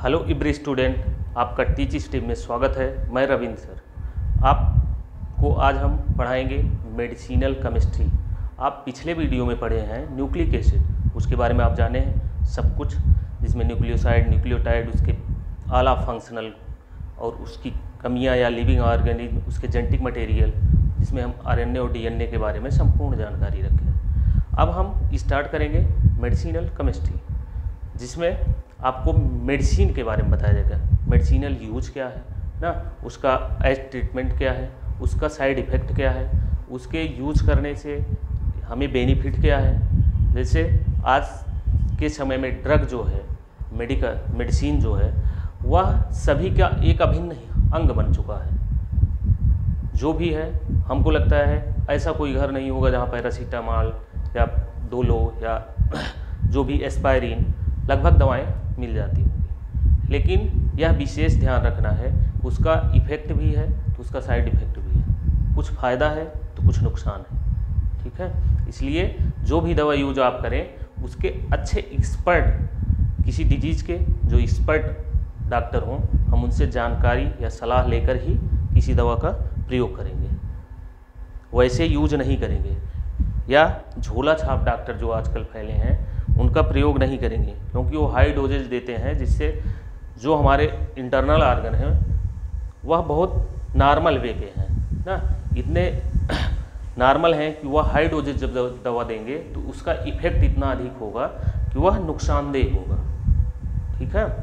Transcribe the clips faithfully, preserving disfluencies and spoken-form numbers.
Hello इब्री student, आपका टीची stream में स्वागत है। मैं रविंद्र सर। आपको आज हम पढ़ाएंगे मेडिसिनल केमिस्ट्री। आप पिछले वीडियो में पढ़े हैं न्यूक्लिक एसिड, उसके बारे में आप जाने हैं सब कुछ, जिसमें न्यूक्लियोसाइड, न्यूक्लियोटाइड, उसके आला फंक्शनल और उसकी कमियां या लिविंग ऑर्गेनिज्म, उसके जेनेटिक मटेरियल, जिसमें हम आरएनए और डीएनए के बारे में संपूर्ण जानकारी रखें। अब हम स्टार्ट करेंगे मेडिसिनल केमिस्ट्री, जिसमें आपको मेडिसिन के बारे में बताया जाएगा। मेडिसिनल यूज क्या है ना, उसका एज ट्रीटमेंट क्या है, उसका साइड इफ़ेक्ट क्या है, उसके यूज करने से हमें बेनिफिट क्या है। जैसे आज के समय में ड्रग जो है, मेडिकल मेडिसिन जो है, वह सभी का एक अभिन्न अंग बन चुका है। जो भी है, हमको लगता है ऐसा कोई घर नहीं होगा जहाँ पैरासीटामॉल या डोलो या जो भी एस्पायरिन, लगभग दवाएं मिल जाती होंगी। लेकिन यह विशेष ध्यान रखना है, उसका इफ़ेक्ट भी है तो उसका साइड इफ़ेक्ट भी है, कुछ फ़ायदा है तो कुछ नुकसान है। ठीक है, इसलिए जो भी दवा यूज आप करें, उसके अच्छे एक्सपर्ट, किसी डिजीज़ के जो एक्सपर्ट डॉक्टर हों, हम उनसे जानकारी या सलाह लेकर ही किसी दवा का प्रयोग करेंगे। वैसे यूज नहीं करेंगे, या झोला छाप डॉक्टर जो आजकल फैले हैं, उनका प्रयोग नहीं करेंगे, क्योंकि वो हाई डोजेज देते हैं, जिससे जो हमारे इंटरनल ऑर्गन हैं वह बहुत नॉर्मल वे पे हैं ना, इतने नॉर्मल हैं कि वह हाई डोजेज जब दवा देंगे तो उसका इफ़ेक्ट इतना अधिक होगा कि वह नुकसानदेह होगा। ठीक है,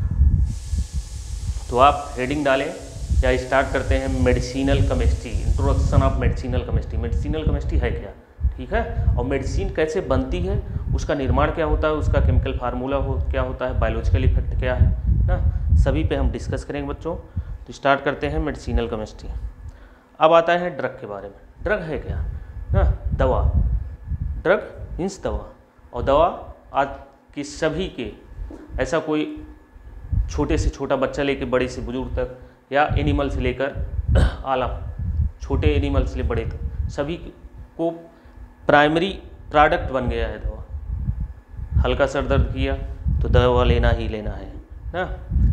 तो आप हेडिंग डालें या स्टार्ट करते हैं medicinal chemistry, introduction of medicinal chemistry. Medicinal chemistry है क्या, ठीक है, और मेडिसिन कैसे बनती है, उसका निर्माण क्या होता है, उसका केमिकल फार्मूला हो क्या होता है, बायोलॉजिकल इफेक्ट क्या है ना, सभी पे हम डिस्कस करेंगे बच्चों। तो स्टार्ट करते हैं मेडिसिनल केमिस्ट्री। अब आता है ड्रग के बारे में। ड्रग है क्या ना, दवा। ड्रग मीन्स दवा, और दवा आज के सभी के, ऐसा कोई छोटे से छोटा बच्चा लेकर बड़े से बुजुर्ग तक, या एनिमल से लेकर आला, छोटे एनिमल से ले बड़े तक, सभी को प्राइमरी प्रोडक्ट बन गया है दवा। हल्का सर दर्द किया तो दवा लेना ही लेना है ना,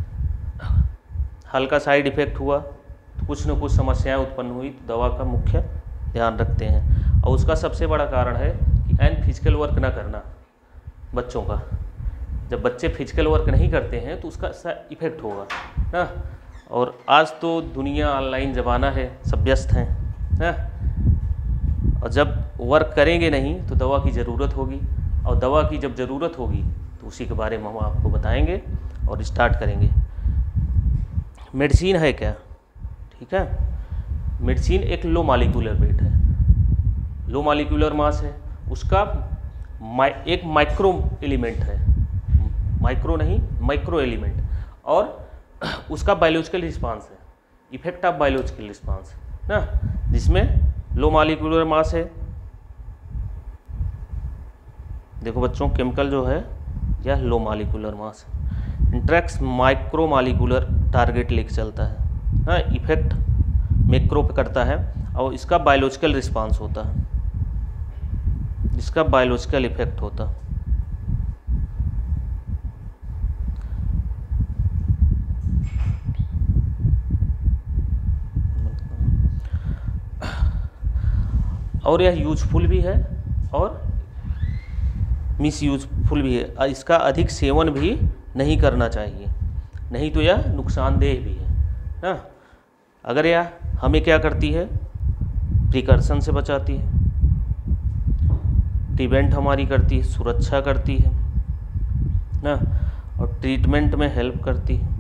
हल्का साइड इफ़ेक्ट हुआ तो कुछ न कुछ समस्याएं उत्पन्न हुई तो दवा का मुख्य ध्यान रखते हैं। और उसका सबसे बड़ा कारण है कि एन फिजिकल वर्क ना करना बच्चों का। जब बच्चे फिजिकल वर्क नहीं करते हैं तो उसका इफ़ेक्ट होगा ना। और आज तो दुनिया ऑनलाइन ज़माना है, सब व्यस्त हैं ना, और जब वर्क करेंगे नहीं तो दवा की ज़रूरत होगी, और दवा की जब ज़रूरत होगी तो उसी के बारे में हम आपको बताएंगे और स्टार्ट करेंगे। मेडिसिन है क्या, ठीक है। मेडिसिन एक लो मॉलिक्यूलर वेट है, लो मॉलिक्यूलर मास है, उसका माइ, एक माइक्रो एलिमेंट है, माइक्रो नहीं माइक्रो एलिमेंट, और उसका बायोलॉजिकल रिस्पांस है, इफेक्ट ऑफ बायोलॉजिकल रिस्पांस ना, जिसमें लो मॉलिक्यूलर मास है। देखो बच्चों, केमिकल जो है यह low molecular mass interacts micro molecular target लेके चलता है ना, इफेक्ट मैक्रो पे करता है, और इसका बायोलॉजिकल रिस्पांस होता है, इसका बायोलॉजिकल इफेक्ट होता है। और यह यूजफुल भी है और मिस यूजफुल भी है। इसका अधिक सेवन भी नहीं करना चाहिए, नहीं तो यह नुकसानदेह भी है ना। अगर यह हमें क्या करती है, प्रिकॉशन से बचाती है, प्रिवेंट हमारी करती है, सुरक्षा करती है ना, और ट्रीटमेंट में हेल्प करती है।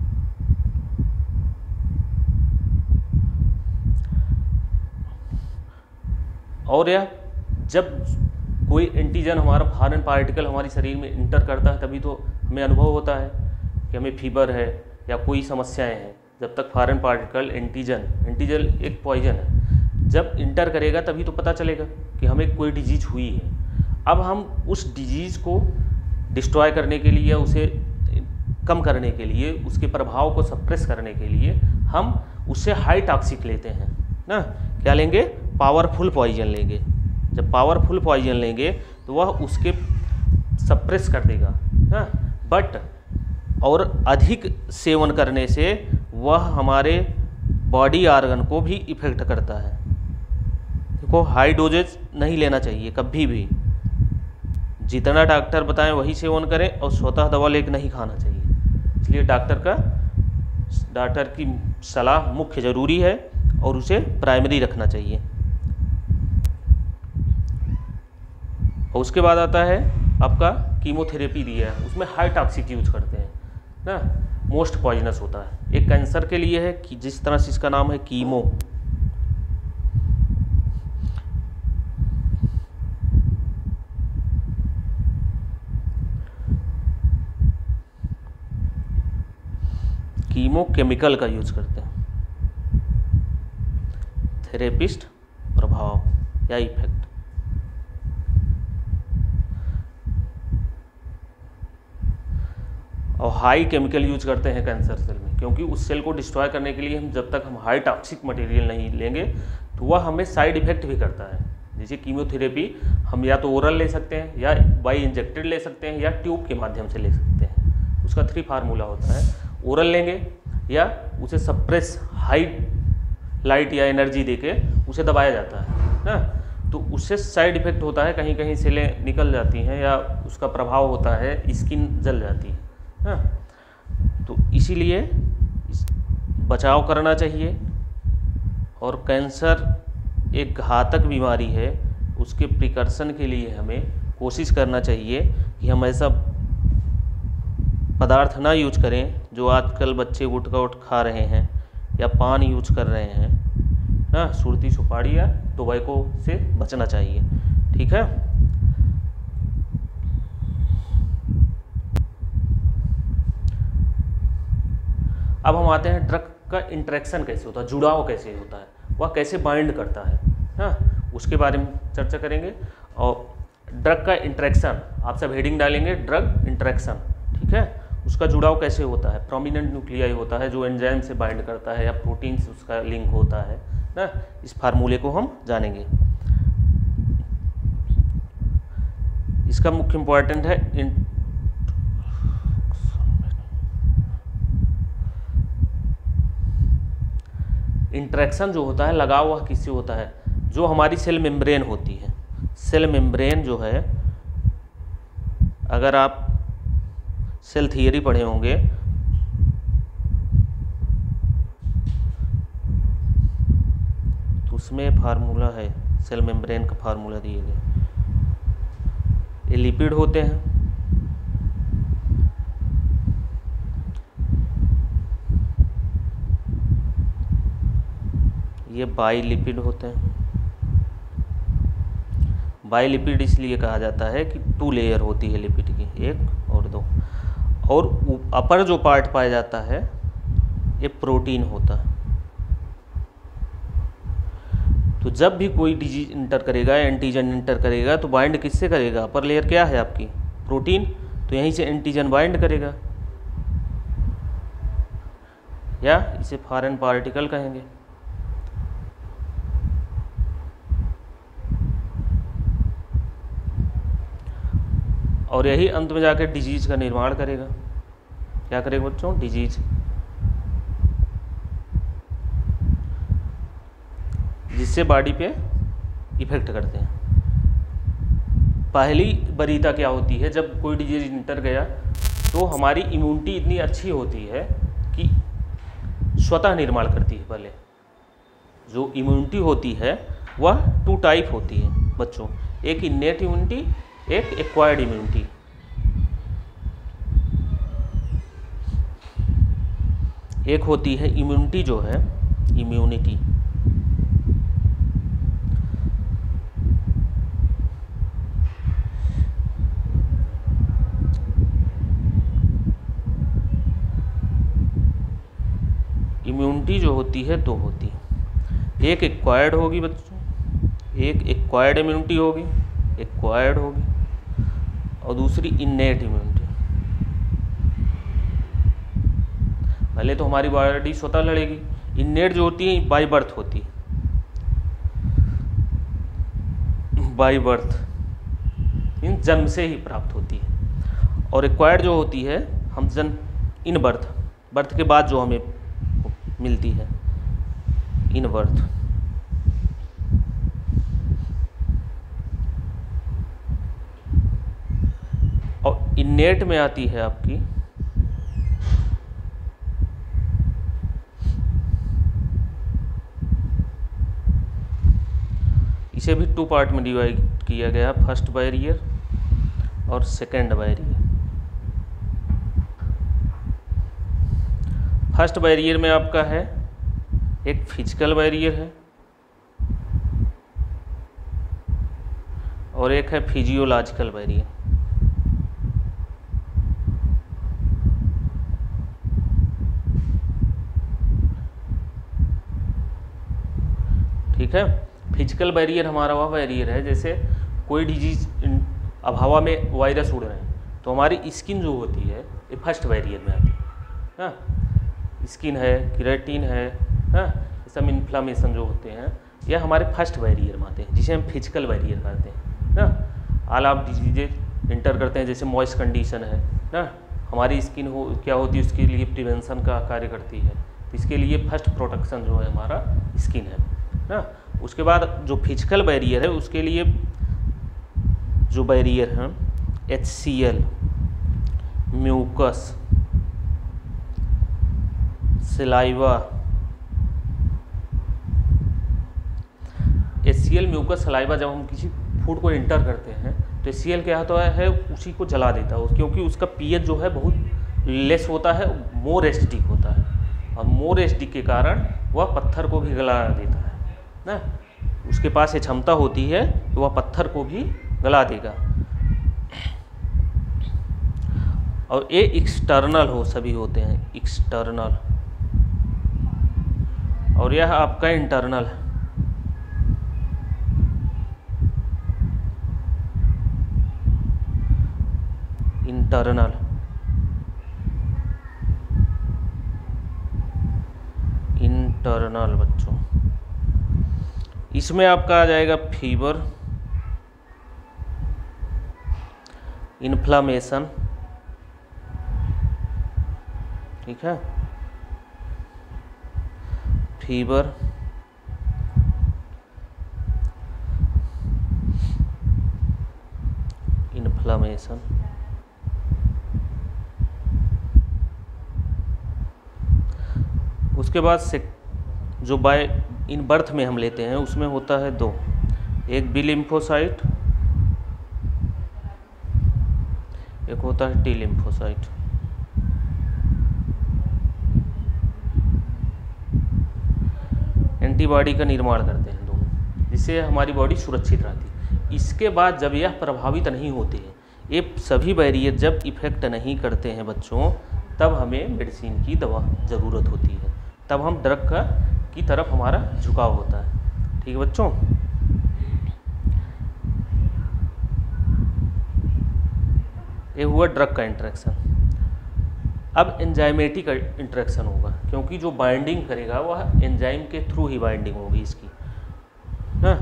और यह जब कोई एंटीजन, हमारा फॉरेन पार्टिकल हमारे शरीर में इंटर करता है, तभी तो हमें अनुभव होता है कि हमें फीवर है या कोई समस्याएं हैं। जब तक फॉरेन पार्टिकल, एंटीजन एंटीजन एक पॉइजन है, जब इंटर करेगा तभी तो पता चलेगा कि हमें कोई डिजीज हुई है। अब हम उस डिजीज़ को डिस्ट्रॉय करने के लिए, उसे कम करने के लिए, उसके प्रभाव को सप्रेस करने के लिए हम उससे हाई टॉक्सिक लेते हैं ना। क्या लेंगे, पावरफुल पॉइजन लेंगे। जब पावरफुल पॉइजन लेंगे तो वह उसके सप्रेस कर देगा ना, बट और अधिक सेवन करने से वह हमारे बॉडी ऑर्गन को भी इफेक्ट करता है। देखो, हाई डोजेज नहीं लेना चाहिए कभी भी, जितना डॉक्टर बताएं वही सेवन करें और स्वतः दवा लेकर नहीं खाना चाहिए। इसलिए डॉक्टर का डॉक्टर की सलाह मुख्य ज़रूरी है और उसे प्राइमरी रखना चाहिए। और उसके बाद आता है आपका कीमोथेरेपी दिया है, उसमें हाई टॉक्सिक यूज करते हैं ना, मोस्ट पॉइजनस होता है। एक कैंसर के लिए है कि जिस तरह से इसका नाम है कीमो, कीमो केमिकल का यूज करते हैं। थेरेपिस्ट प्रभाव या इफेक्ट, और हाई केमिकल यूज करते हैं कैंसर सेल में, क्योंकि उस सेल को डिस्ट्रॉय करने के लिए हम जब तक हम हाई टॉक्सिक मटेरियल नहीं लेंगे तो वह हमें साइड इफेक्ट भी करता है। जैसे कीमोथेरेपी हम या तो ओरल ले सकते हैं या बाई इंजेक्टेड ले सकते हैं या ट्यूब के माध्यम से ले सकते हैं। उसका थ्री फार्मूला होता है, ओरल लेंगे या उसे सप्रेस हाई लाइट या एनर्जी देके उसे दबाया जाता है ना, तो उससे साइड इफेक्ट होता है, कहीं कहीं सेलें निकल जाती हैं या उसका प्रभाव होता है, स्किन जल जाती है ना। तो इसीलिए बचाव करना चाहिए। और कैंसर एक घातक बीमारी है, उसके प्रिकॉशन के लिए हमें कोशिश करना चाहिए कि हम ऐसा पदार्थ ना यूज करें जो आजकल बच्चे गुटखा उठ खा रहे हैं या पान यूज कर रहे हैं ना, सुरती सुपारी या टोबैको से बचना चाहिए। ठीक है। अब हम आते हैं ड्रग का इंटरेक्शन कैसे होता है, जुड़ाव कैसे होता है, वह कैसे बाइंड करता है ना, उसके बारे में चर्चा करेंगे। और ड्रग का इंटरेक्शन, आप सब हेडिंग डालेंगे ड्रग इंटरेक्शन, ठीक है। उसका जुड़ाव कैसे होता है, प्रोमिनेंट न्यूक्लियाई होता है जो एंजाइम से बाइंड करता है या प्रोटीन से उसका लिंक होता है ना। इस फार्मूले को हम जानेंगे। इसका मुख्य इंपॉर्टेंट है इन इंटरेक्शन जो होता है, लगाव वह किससे होता है, जो हमारी सेल मेम्ब्रेन होती है। सेल मेम्ब्रेन जो है, अगर आप सेल थियरी पढ़े होंगे तो उसमें फार्मूला है, सेल मेम्ब्रेन का फार्मूला दिए गए। ये लिपिड होते हैं, ये बाइलिपिड होते हैं। बाइलिपिड इसलिए कहा जाता है कि टू लेयर होती है लिपिड की, एक और दो, और अपर जो पार्ट पाया जाता है ये प्रोटीन होता है। तो जब भी कोई डिजीज इंटर करेगा, एंटीजन इंटर करेगा, तो बाइंड किससे करेगा, अपर लेयर क्या है आपकी, प्रोटीन, तो यहीं से एंटीजन बाइंड करेगा, या इसे फॉरेन पार्टिकल कहेंगे। और यही अंत में जाकर डिजीज का निर्माण करेगा। क्या करेगा बच्चों, डिजीज। जिससे बॉडी पे इफेक्ट करते हैं। पहली वरीयता क्या होती है, जब कोई डिजीज इंटर गया तो हमारी इम्यूनिटी इतनी अच्छी होती है कि स्वतः निर्माण करती है। पहले जो इम्यूनिटी होती है वह टू टाइप होती है बच्चों, एक इन्नेट इम्यूनिटी, एक एक्वायर्ड इम्यूनिटी। एक होती है इम्यूनिटी जो है, इम्यूनिटी इम्यूनिटी जो होती है दो होती है, एक एक्वायर्ड होगी बच्चों, एक एक्वायर्ड इम्यूनिटी होगी, एक्वायर्ड होगी, और दूसरी इन्नेट इम्यूनिटी। पहले तो हमारी बॉडी स्वतः लड़ेगी। इन्नेट जो होती है बाय बर्थ होती है, बाय बर्थ इन जन्म से ही प्राप्त होती है। और एक्वायर्ड जो होती है हम जन्म इन बर्थ, बर्थ के बाद जो हमें मिलती है इन बर्थ। और इनेट में आती है आपकी इसे भी टू पार्ट में डिवाइड किया गया, फर्स्ट बैरियर और सेकेंड बैरियर। फर्स्ट बैरियर में आपका है एक फिजिकल बैरियर है और एक है फिजियोलॉजिकल बैरियर। ठीक है, फिजिकल बैरियर हमारा वह बैरियर है जैसे कोई डिजीज अब हवा में वायरस उड़ रहे हैं तो हमारी स्किन जो होती है ये फर्स्ट बैरियर में आती है। हाँ, स्किन है, केराटिन है, हाँ, ये सब इन्फ्लामेशन जो होते हैं यह हमारे फर्स्ट बैरियर में आते हैं, जिसे हम फिजिकल बैरियर कहते हैं ना। आल आप डिजीजेज इंटर करते हैं जैसे मॉइस्ट कंडीशन है ना, हमारी स्किन हो क्या होती है उसके लिए प्रिवेंशन का कार्य करती है, तो इसके लिए फर्स्ट प्रोटेक्शन जो है हमारा स्किन है ना। उसके बाद जो फिजिकल बैरियर है उसके लिए जो बैरियर है H C L, mucus, saliva. H C L, mucus, saliva जब हम किसी फूड को इंटर करते हैं तो एच सी एल क्या होता है उसी को जला देता है, क्योंकि उसका पीएच जो है बहुत लेस होता है, मोर एसिडिक होता है और मोर एसिडिक के कारण वह पत्थर को भी गला देता है ना। उसके पास ये क्षमता होती है कि वह पत्थर को भी गला देगा। और ये एक्सटर्नल हो सभी होते हैं, एक्सटर्नल, और यह आपका इंटरनल है। इंटरनल इंटरनल बच्चों, इसमें आपका आ जाएगा फीवर, इन्फ्लामेशन, ठीक है, फीवर, इन्फ्लामेशन, उसके बाद से जो बाय इन बर्थ में हम लेते हैं उसमें होता है दो, एक बी लिम्फोसाइट, एक होता है टी लिम्फोसाइट। एंटीबॉडी का निर्माण करते हैं दोनों, जिससे हमारी बॉडी सुरक्षित रहती है। इसके बाद जब यह प्रभावित नहीं होते हैं, ये सभी बैरियर जब इफेक्ट नहीं करते हैं बच्चों, तब हमें मेडिसिन की दवा ज़रूरत होती है, तब हम ड्रग का की तरफ हमारा झुकाव होता है। ठीक है बच्चों, ये हुआ ड्रग का इंटरेक्शन। अब एंजाइमेटिक इंटरेक्शन होगा, क्योंकि जो बाइंडिंग करेगा वह एंजाइम के थ्रू ही बाइंडिंग होगी इसकी ना।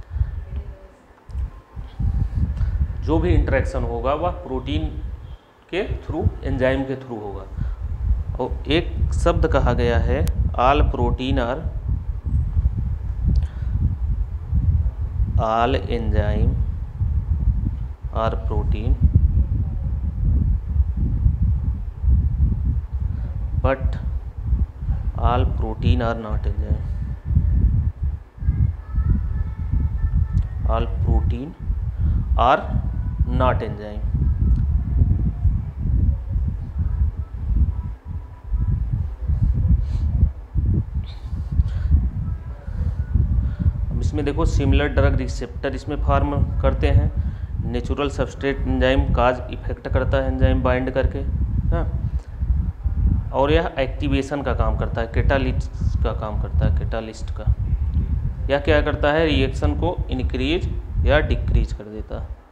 जो भी इंटरेक्शन होगा वह प्रोटीन के थ्रू, एंजाइम के थ्रू होगा। और एक शब्द कहा गया है, all protein are all enzyme are protein but all protein are not enzyme. All protein are not enzyme. इसमें देखो सिमिलर ड्रग रिसेप्टर इसमें फॉर्म करते हैं, natural substrate enzyme cause effect करता है एंजाइम बाइंड करके, हाँ। और यह एक्टिवेशन का काम करता है, कैटालिस्ट का काम करता है, कैटालिस्ट का। यह क्या करता है, रिएक्शन को इंक्रीज या डिक्रीज कर देता है।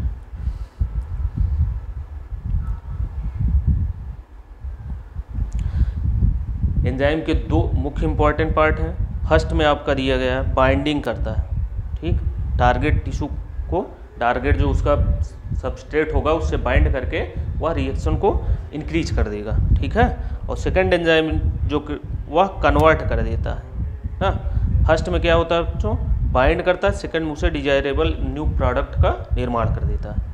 एंजाइम के दो मुख्य इंपॉर्टेंट पार्ट हैं। फर्स्ट में आपका दिया गया है बाइंडिंग करता है, ठीक, टारगेट टिश्यू को टारगेट जो उसका सबस्ट्रेट होगा उससे बाइंड करके वह रिएक्शन को इंक्रीज कर देगा, ठीक है। और सेकंड एंजाइम जो वह कन्वर्ट कर देता है ना। फर्स्ट में क्या होता है बच्चों, बाइंड करता है, सेकंड मुझसे डिजायरेबल न्यू प्रोडक्ट का निर्माण कर देता है।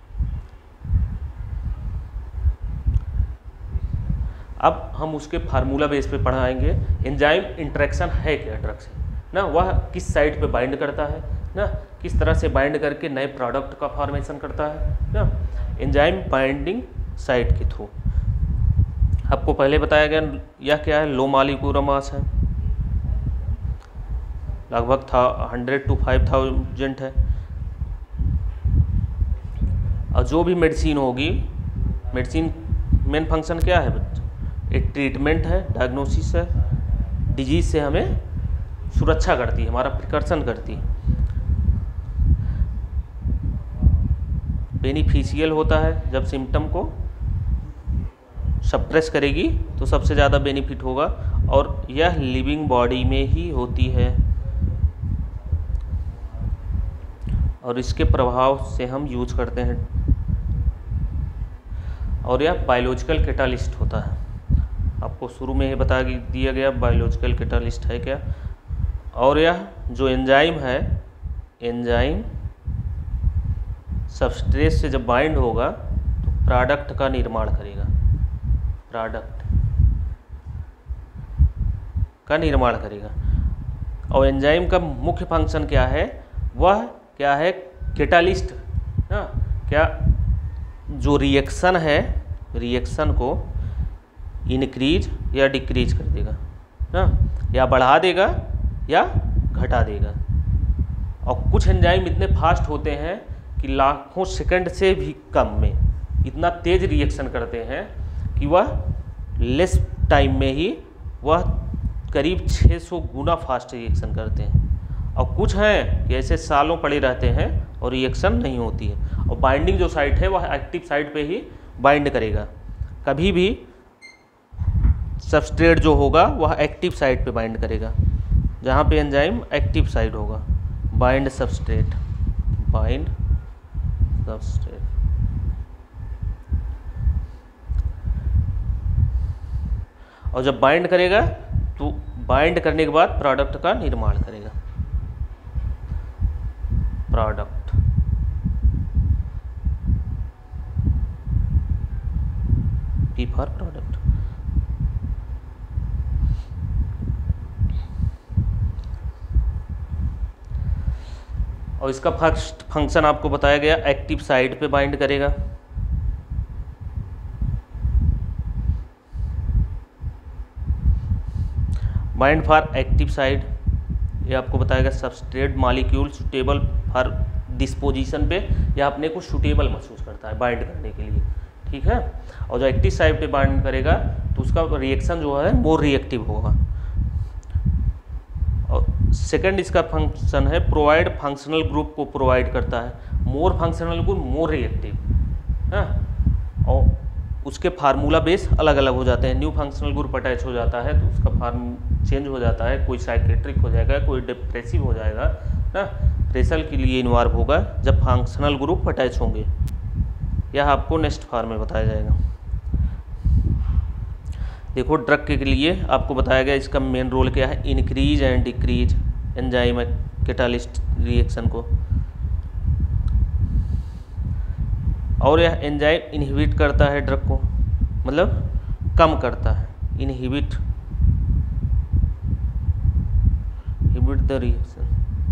अब हम उसके फार्मूला बेस पे पढ़ाएंगे एंजाइम इंटरेक्शन है क्या ड्रग से ना, वह किस साइड पे बाइंड करता है ना, किस तरह से बाइंड करके नए प्रोडक्ट का फॉर्मेशन करता है ना, एंजाइम बाइंडिंग साइट के थ्रू। आपको पहले बताया गया यह क्या है, लो मॉलिक्यूलर मास है, लगभग था हंड्रेड टू फाइव थाउजेंड है। और जो भी मेडिसिन होगी, मेडिसिन मेन फंक्शन क्या है बच्चों, एक ट्रीटमेंट है, डायग्नोसिस है, डिजीज से हमें सुरक्षा करती है, हमारा प्रिकॉशन करती है। बेनिफिशियल होता है जब सिम्टम को सप्रेस करेगी तो सबसे ज़्यादा बेनिफिट होगा, और यह लिविंग बॉडी में ही होती है और इसके प्रभाव से हम यूज करते हैं। और यह बायोलॉजिकल कैटालिस्ट होता है, आपको शुरू में ही बता दिया गया बायोलॉजिकल कैटालिस्ट है क्या। और यह जो एंजाइम है, एंजाइम सबस्ट्रेट से जब बाइंड होगा तो प्रोडक्ट का निर्माण करेगा, प्रोडक्ट का निर्माण करेगा। और एंजाइम का मुख्य फंक्शन क्या है, वह क्या है, कैटालिस्ट ना, क्या जो रिएक्शन है, रिएक्शन को इनक्रीज या डिक्रीज कर देगा ना, या बढ़ा देगा या घटा देगा। और कुछ एंजाइम इतने फास्ट होते हैं कि लाखों सेकंड से भी कम में इतना तेज रिएक्शन करते हैं कि वह लेस टाइम में ही वह करीब छह सौ गुना फास्ट रिएक्शन करते हैं। और कुछ हैं कि ऐसे सालों पड़े रहते हैं और रिएक्शन नहीं होती है। और बाइंडिंग जो साइट है वह एक्टिव साइट पे ही बाइंड करेगा, कभी भी सबस्ट्रेट जो होगा वह एक्टिव साइट पे बाइंड करेगा, जहाँ पे एंजाइम एक्टिव साइट होगा। Bind substrate, bind substrate. और जब बाइंड करेगा तो बाइंड करने के बाद प्रोडक्ट का निर्माण करेगा, प्रोडक्ट। P for product. और इसका फर्स्ट फंक्शन आपको बताया गया, एक्टिव साइट पे बाइंड करेगा। बाइंड फॉर एक्टिव साइट, ये आपको बताएगा substrate molecule suitable for disposition पे, या अपने को सुटेबल महसूस करता है बाइंड करने के लिए, ठीक है। और जो एक्टिव साइट पे बाइंड करेगा तो उसका रिएक्शन जो है मोर रिएक्टिव होगा। और सेकंड इसका फंक्शन है प्रोवाइड फंक्शनल ग्रुप को प्रोवाइड करता है, more functional group more reactive, हाँ। और उसके फार्मूला बेस अलग अलग हो जाते हैं, न्यू फंक्शनल ग्रुप अटैच हो जाता है तो उसका फार्म चेंज हो जाता है, कोई साइकेट्रिक हो जाएगा, कोई डिप्रेसिव हो जाएगा ना, प्रेशर के लिए इन्वॉल्व होगा जब फंक्शनल ग्रुप अटैच होंगे। यह आपको नेक्स्ट फार्म में बताया जाएगा। देखो ड्रग के लिए आपको बताया गया इसका मेन रोल क्या है, increase and decrease enzyme catalyst reaction को। और यह एंजाइम इनहिबिट करता है ड्रग को, मतलब कम करता है, inhibit inhibit the reaction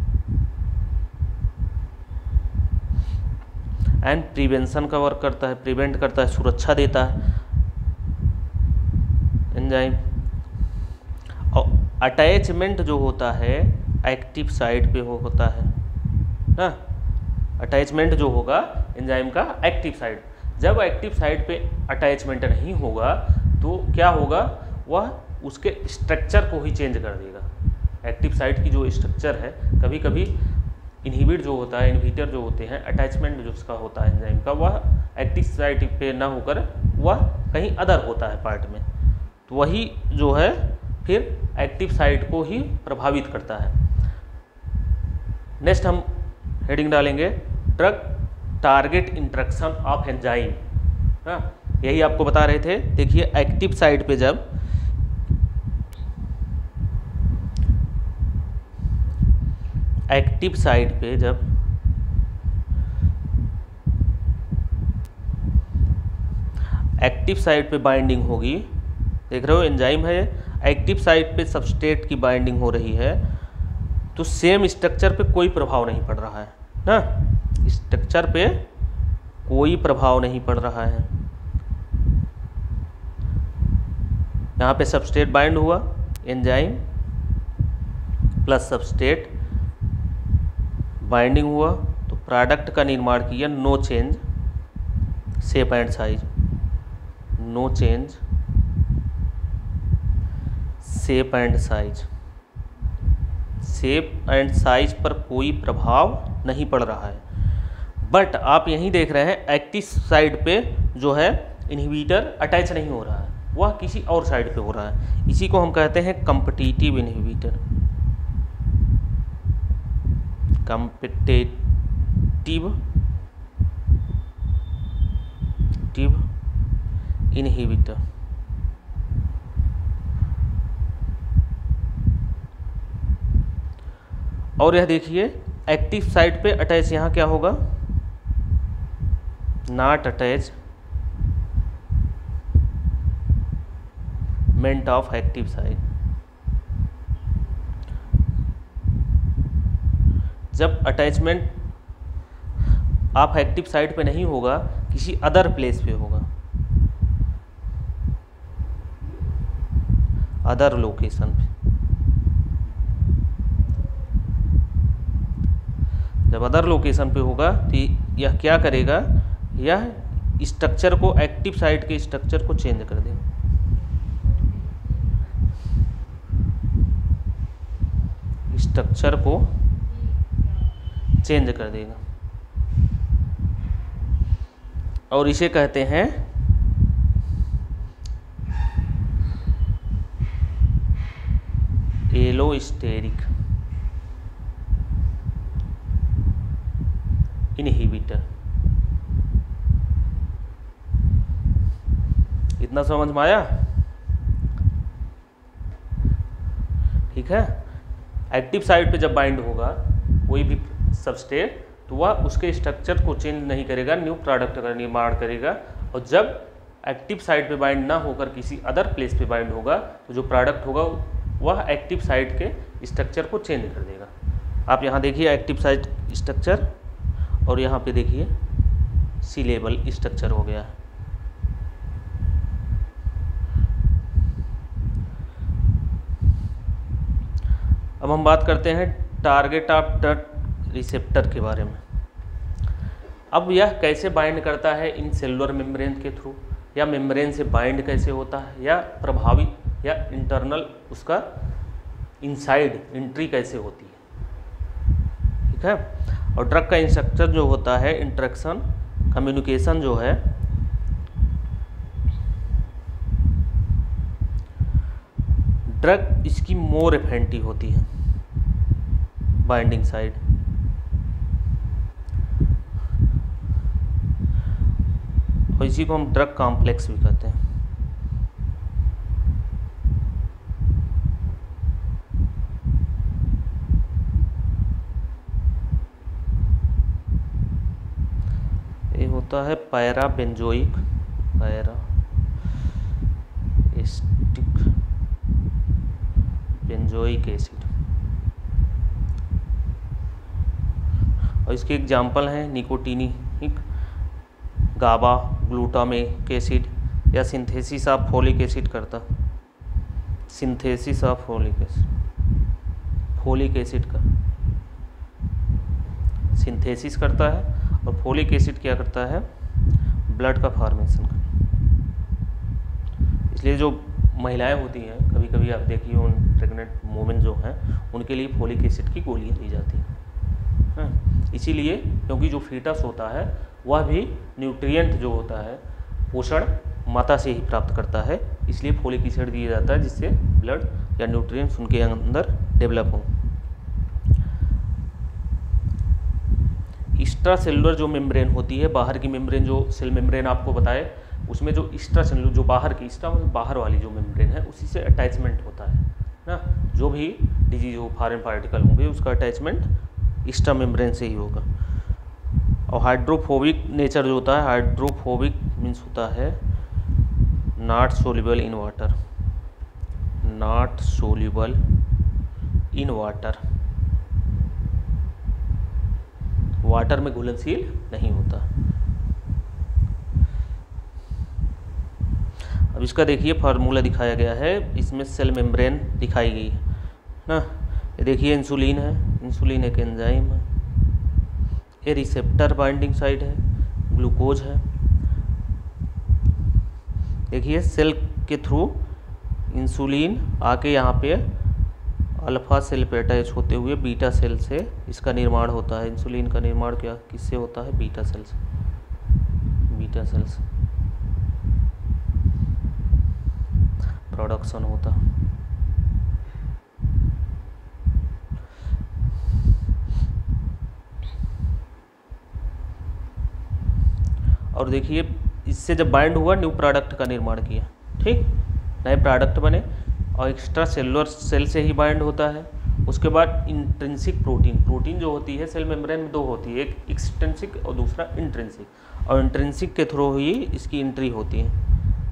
and prevention का वर्क करता है, प्रिवेंट करता है, सुरक्षा देता है एंजाइम। और अटैचमेंट जो होता है एक्टिव साइट पे हो होता है ना, अटैचमेंट जो होगा एंजाइम का एक्टिव साइट, जब एक्टिव साइट पे अटैचमेंट नहीं होगा तो क्या होगा, वह उसके स्ट्रक्चर को ही चेंज कर देगा। एक्टिव साइट की जो स्ट्रक्चर है, कभी कभी इनहिबिट जो होता है, इनहिबिटर जो होते हैं, अटैचमेंट जो उसका होता है एंजाइम का, वह एक्टिव साइट पे ना होकर वह कहीं अदर होता है पार्ट में, तो वही जो है फिर एक्टिव साइट को ही प्रभावित करता है। नेक्स्ट हम हेडिंग डालेंगे drug target interaction of enzyme, हाँ यही आपको बता रहे थे। देखिए एक्टिव साइट पे जब एक्टिव साइट पे जब एक्टिव साइट पे बाइंडिंग होगी, देख रहे हो एंजाइम है, एक्टिव साइट पे सबस्ट्रेट की बाइंडिंग हो रही है, तो सेम स्ट्रक्चर पे कोई प्रभाव नहीं पड़ रहा है ना, स्ट्रक्चर पे कोई प्रभाव नहीं पड़ रहा है। यहाँ पे सबस्ट्रेट बाइंड हुआ, एंजाइम प्लस सबस्ट्रेट बाइंडिंग हुआ, तो प्रोडक्ट का निर्माण किया, no change shape and size, no change shape and size, shape and size पर कोई प्रभाव नहीं पड़ रहा है। बट आप यहीं देख रहे हैं एक्टिव साइड पे जो है इनहिबिटर अटैच नहीं हो रहा है, वह किसी और साइड पे हो रहा है। इसी को हम कहते हैं competitive inhibitor, competitive inhibitor. और यह देखिए एक्टिव साइट पे अटैच, यहाँ क्या होगा, not attachment of active site. जब अटैचमेंट ऑफ एक्टिव साइट पे नहीं होगा, किसी अदर प्लेस पे होगा, अदर लोकेशन पे। जब अदर लोकेशन पे होगा तो यह क्या करेगा, यह स्ट्रक्चर को, एक्टिव साइट के स्ट्रक्चर को चेंज कर देगा। स्ट्रक्चर को चेंज कर देगा और इसे कहते हैं एलोस्टेरिक इनहिबिटर। इतना समझ में आया? ठीक है। एक्टिव साइट पे जब बाइंड होगा कोई भी सबस्ट्रेट, तो वह उसके स्ट्रक्चर को चेंज नहीं करेगा, न्यू प्रोडक्ट का निर्माण करेगा। और जब एक्टिव साइट पे बाइंड ना होकर किसी अदर प्लेस पे बाइंड होगा, तो जो प्रोडक्ट होगा वह एक्टिव साइट के स्ट्रक्चर को चेंज कर देगा। आप यहाँ देखिए एक्टिव साइट स्ट्रक्चर, और यहाँ पे देखिए सी लेवल स्ट्रक्चर हो गया है। अब हम बात करते हैं टारगेट ऑफ ड्रग रिसेप्टर के बारे में। अब यह कैसे बाइंड करता है इन सेलुलर मेम्ब्रेन के थ्रू, या मेम्ब्रेन से बाइंड कैसे होता है, या प्रभावी या इंटरनल उसका इनसाइड एंट्री कैसे होती है। ठीक है। और ड्रग का स्ट्रक्चर जो होता है, इंटरेक्शन कम्युनिकेशन जो है, ड्रग इसकी मोर एफिनिटी होती है बाइंडिंग साइड, और इसी को हम ड्रग कॉम्प्लेक्स भी कहते हैं। ये होता है para benzoic para acetic benzoic acid, और इसके एग्जाम्पल हैं निकोटीनिक गाबा ग्लूटामिक एसिड, या सिंथेसिस ऑफ फोलिक एसिड करता, synthesis of folic acid, folic acid का सिंथेसिस करता है, और फोलिक एसिड क्या करता है, ब्लड का फॉर्मेशन करता। इसलिए जो महिलाएं होती हैं, कभी कभी आप देखिए उन प्रेग्नेंट वुमेन जो हैं, उनके लिए फोलिक एसिड की गोलियां दी जाती हैं। हाँ, इसीलिए क्योंकि जो फीटस होता है वह भी न्यूट्रिएंट जो होता है, पोषण माता से ही प्राप्त करता है, इसलिए फोलिक एसिड दिया जाता है, जिससे ब्लड या न्यूट्रिएंट्स उनके अंदर डेवलप हों। एक्स्ट्रा सेलुलर जो मेम्ब्रेन होती है, बाहर की मेम्ब्रेन जो सेल मेम्ब्रेन आपको बताए, उसमें जो एक्स्ट्रा सेलुलर जो बाहर की एक्स्ट्रा बाहर वाली जो मेम्ब्रेन है उसी से अटैचमेंट होता है ना। जो भी डिजीज हो, फॉरेन पार्टिकल होंगे, उसका अटैचमेंट एक्स्ट्रा मेम्ब्रेन से ही होगा। और हाइड्रोफोबिक नेचर जो होता है, हाइड्रोफोबिक मीन्स होता है not soluble in water, not soluble in water, water में घुलनशील नहीं होता। अब इसका देखिए फार्मूला दिखाया गया है, इसमें सेल मेम्ब्रेन दिखाई गई है ना। ये देखिए इंसुलिन है, इंसुलिन एक एंजाइम है, ये रिसेप्टर बाइंडिंग साइट है, ग्लूकोज है। देखिए सेल के थ्रू इंसुलिन आके यहाँ पे अल्फा सेल पे अटैच होते हुए बीटा सेल से इसका निर्माण होता है। इंसुलिन का निर्माण क्या किससे होता है? बीटा सेल से, बीटा सेल से प्रोडक्शन होता। और देखिए इससे जब बाइंड हुआ न्यू प्रोडक्ट का निर्माण किया, ठीक, नए प्रोडक्ट बने। और एक्स्ट्रा सेलुलर सेल से ही बाइंड होता है। उसके बाद इंट्रिंसिक प्रोटीन, प्रोटीन जो होती है सेल मेम्ब्रेन में दो होती है, एक एक्सट्रिंसिक और दूसरा इंट्रिंसिक। और इंट्रिंसिक के थ्रू ही इसकी एंट्री होती है,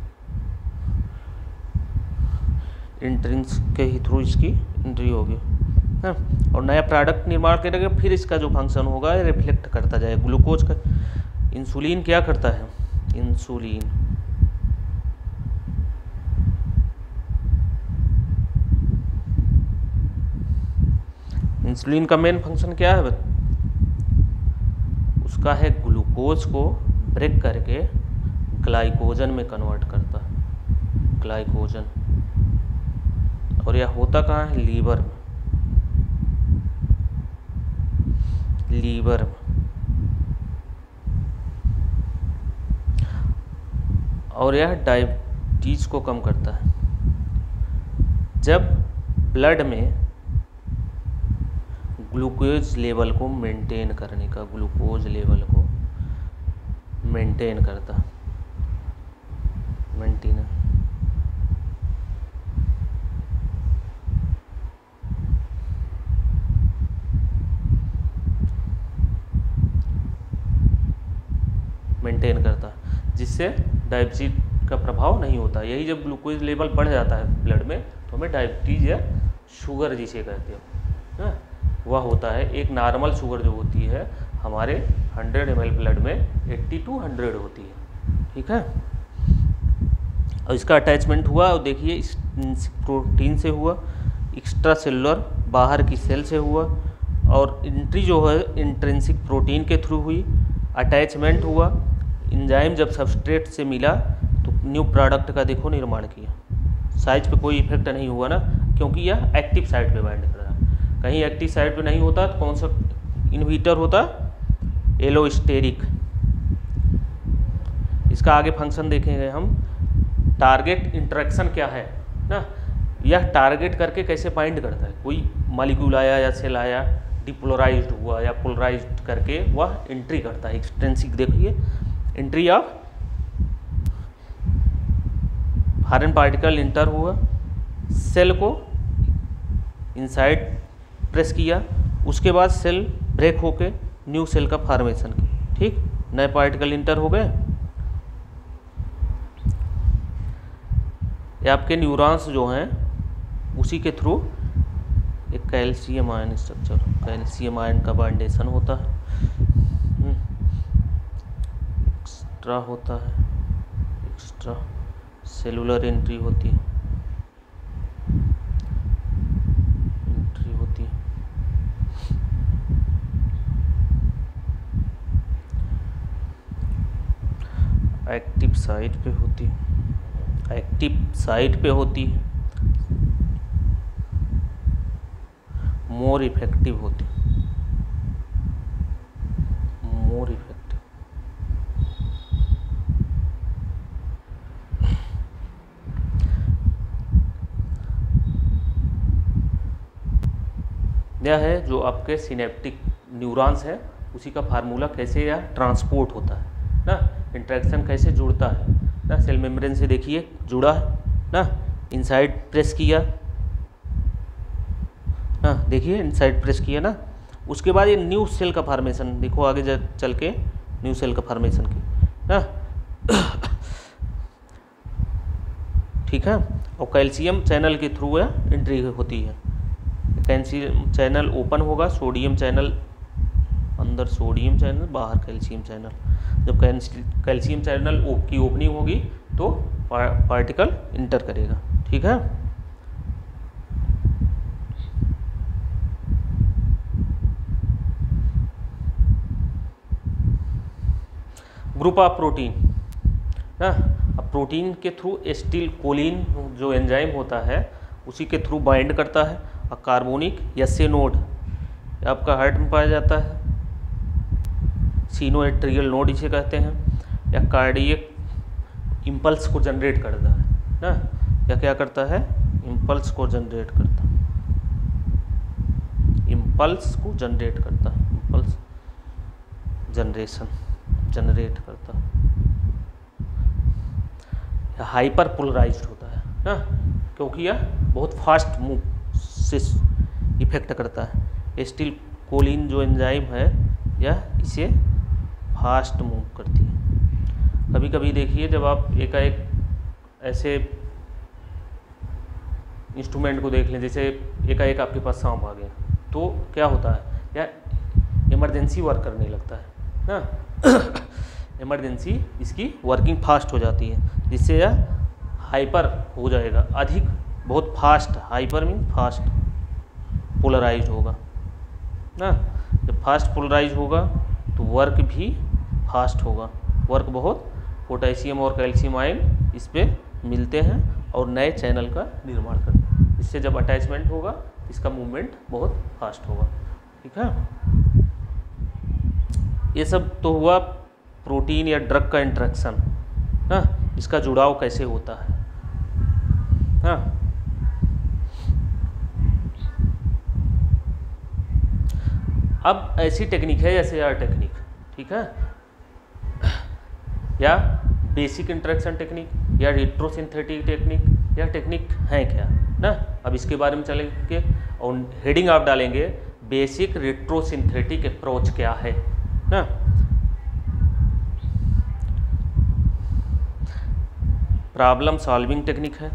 इंट्रिंसिक के ही थ्रू इसकी एंट्री होगी है। और नया प्रोडक्ट निर्माण करेगा, फिर इसका जो फंक्शन होगा रिफ्लेक्ट करता जाएगा ग्लूकोज का। इंसुलिन क्या करता है? इंसुलिन इंसुलिन का मेन फंक्शन क्या है? उसका है ग्लूकोज को ब्रेक करके ग्लाइकोजन में कन्वर्ट करता है, ग्लाइकोजन। और यह होता कहाँ है? लीवर में, लीवर में। और यह डायबिटीज को कम करता है। जब ब्लड में ग्लूकोज लेवल को मेंटेन करने का, ग्लूकोज लेवल को मेंटेन करता, मेंटेन मेंटेन करता, जिससे डायबिटीज का प्रभाव नहीं होता। यही जब ग्लूकोज लेवल बढ़ जाता है ब्लड में तो हमें डायबिटीज या शुगर जिसे कहते हो ना, वह होता है। एक नॉर्मल शुगर जो होती है हमारे हंड्रेड एम एल ब्लड में एट्टी टू हंड्रेड होती है, ठीक है। और इसका अटैचमेंट हुआ, और देखिए इस प्रोटीन से हुआ, एक्स्ट्रा सेलुलर बाहर की सेल से हुआ, और एंट्री जो है इंट्रिंसिक प्रोटीन के थ्रू हुई, अटैचमेंट हुआ, एंजाइम जब सबस्ट्रेट से मिला तो न्यू प्रोडक्ट का देखो निर्माण किया। साइज पे कोई इफेक्ट नहीं हुआ ना, क्योंकि यह एक्टिव साइट पे बाइंड कर रहा है। कहीं एक्टिव साइट पे नहीं होता तो कौन सा इनहिबिटर होता? एलोस्टेरिक। इसका आगे फंक्शन देखेंगे हम। टारगेट इंटरेक्शन क्या है ना, यह टारगेट करके कैसे बाइंड करता है। कोई मॉलिक्यूल आया या सेल आया, डिपोलराइज्ड हुआ या पोलराइज्ड करके वह एंट्री करता है। एक्सट्रिंसिक देखिए, entry of foreign particle enter हुआ, सेल को इनसाइड प्रेस किया, उसके बाद सेल ब्रेक होके न्यू सेल का फॉर्मेशन की, ठीक, नए पार्टिकल इंटर हो गए। ये आपके न्यूरॉन्स जो हैं उसी के थ्रू एक calcium ion structure, calcium ion का बाइंडेशन होता है, एक्स्ट्रा होता है, एक्स्ट्रा सेलुलर एंट्री होती है, एंट्री होती है। एक्टिव साइट पे होती है, एक्टिव साइट पे होती है, मोर इफेक्टिव होती है, मोर इफेक्टिव। यह है जो आपके सिनेप्टिक न्यूरॉन्स हैं उसी का फार्मूला कैसे या ट्रांसपोर्ट होता है ना, इंटरेक्शन कैसे जुड़ता है ना। सेल मेम्ब्रेन से देखिए जुड़ा है ना, इनसाइड प्रेस किया ना, देखिए इनसाइड प्रेस किया ना, उसके बाद ये न्यू सेल का फॉर्मेशन देखो आगे जा चल के न्यू सेल का फॉर्मेशन की ना ठीक है। और कैल्शियम चैनल के थ्रू है एंट्री होती है, कैल्शियम चैनल ओपन होगा, सोडियम चैनल अंदर, सोडियम चैनल बाहर कैल्शियम चैनल। जब कैल्शियम चैनल की ओपनिंग होगी तो पार्टिकल इंटर करेगा, ठीक है। ग्रुप ऑफ प्रोटीन ना, अब प्रोटीन के थ्रू एसिटिल कोलिन जो एंजाइम होता है उसी के थ्रू बाइंड करता है, और कार्बोनिक एस ए नोड आपका हार्ट में पाया जाता है, सीनोएट्रियल नोड इसे कहते हैं, या कार्डियक इम्पल्स को जनरेट करता है ना, या क्या करता है, इम्पल्स को जनरेट करता है, इम्पल्स को जनरेट करता है, इम्पल्स जनरेशन जनरेट करता है, या हाइपर पोलराइज्ड होता है ना, क्योंकि यह बहुत फास्ट मूव से इफेक्ट करता है। एसिटिल कोलिन जो एंजाइम है यह इसे फास्ट मूव करती है। कभी कभी देखिए जब आप एकाएक ऐसे इंस्ट्रूमेंट को देख लें, जैसे एकाएक आपके पास सांप आ गया तो क्या होता है, या इमरजेंसी वर्क करने लगता है ना इमरजेंसी इसकी वर्किंग फास्ट हो जाती है, जिससे यह हाइपर हो जाएगा, अधिक बहुत fast, hyper mean fast polarize होगा ना। जब फास्ट पोलराइज होगा तो वर्क भी फास्ट होगा, वर्क बहुत, पोटेशियम और कैल्शियम आयन इस पे मिलते हैं और नए चैनल का निर्माण करते हैं। इससे जब अटैचमेंट होगा इसका मूवमेंट बहुत फास्ट होगा, ठीक है। ये सब तो हुआ प्रोटीन या ड्रग का इंटरेक्शन ना, इसका जुड़ाव कैसे होता है हाँ। अब ऐसी टेक्निक है जैसे यार टेक्निक, ठीक है, या बेसिक इंटरेक्शन टेक्निक या रेट्रोसिंथेटिक टेक्निक, या टेक्निक है क्या ना। अब इसके बारे में चलेंगे और हेडिंग आप डालेंगे बेसिक रेट्रोसिंथेटिक अप्रोच क्या है ना। प्रॉब्लम सॉल्विंग टेक्निक है,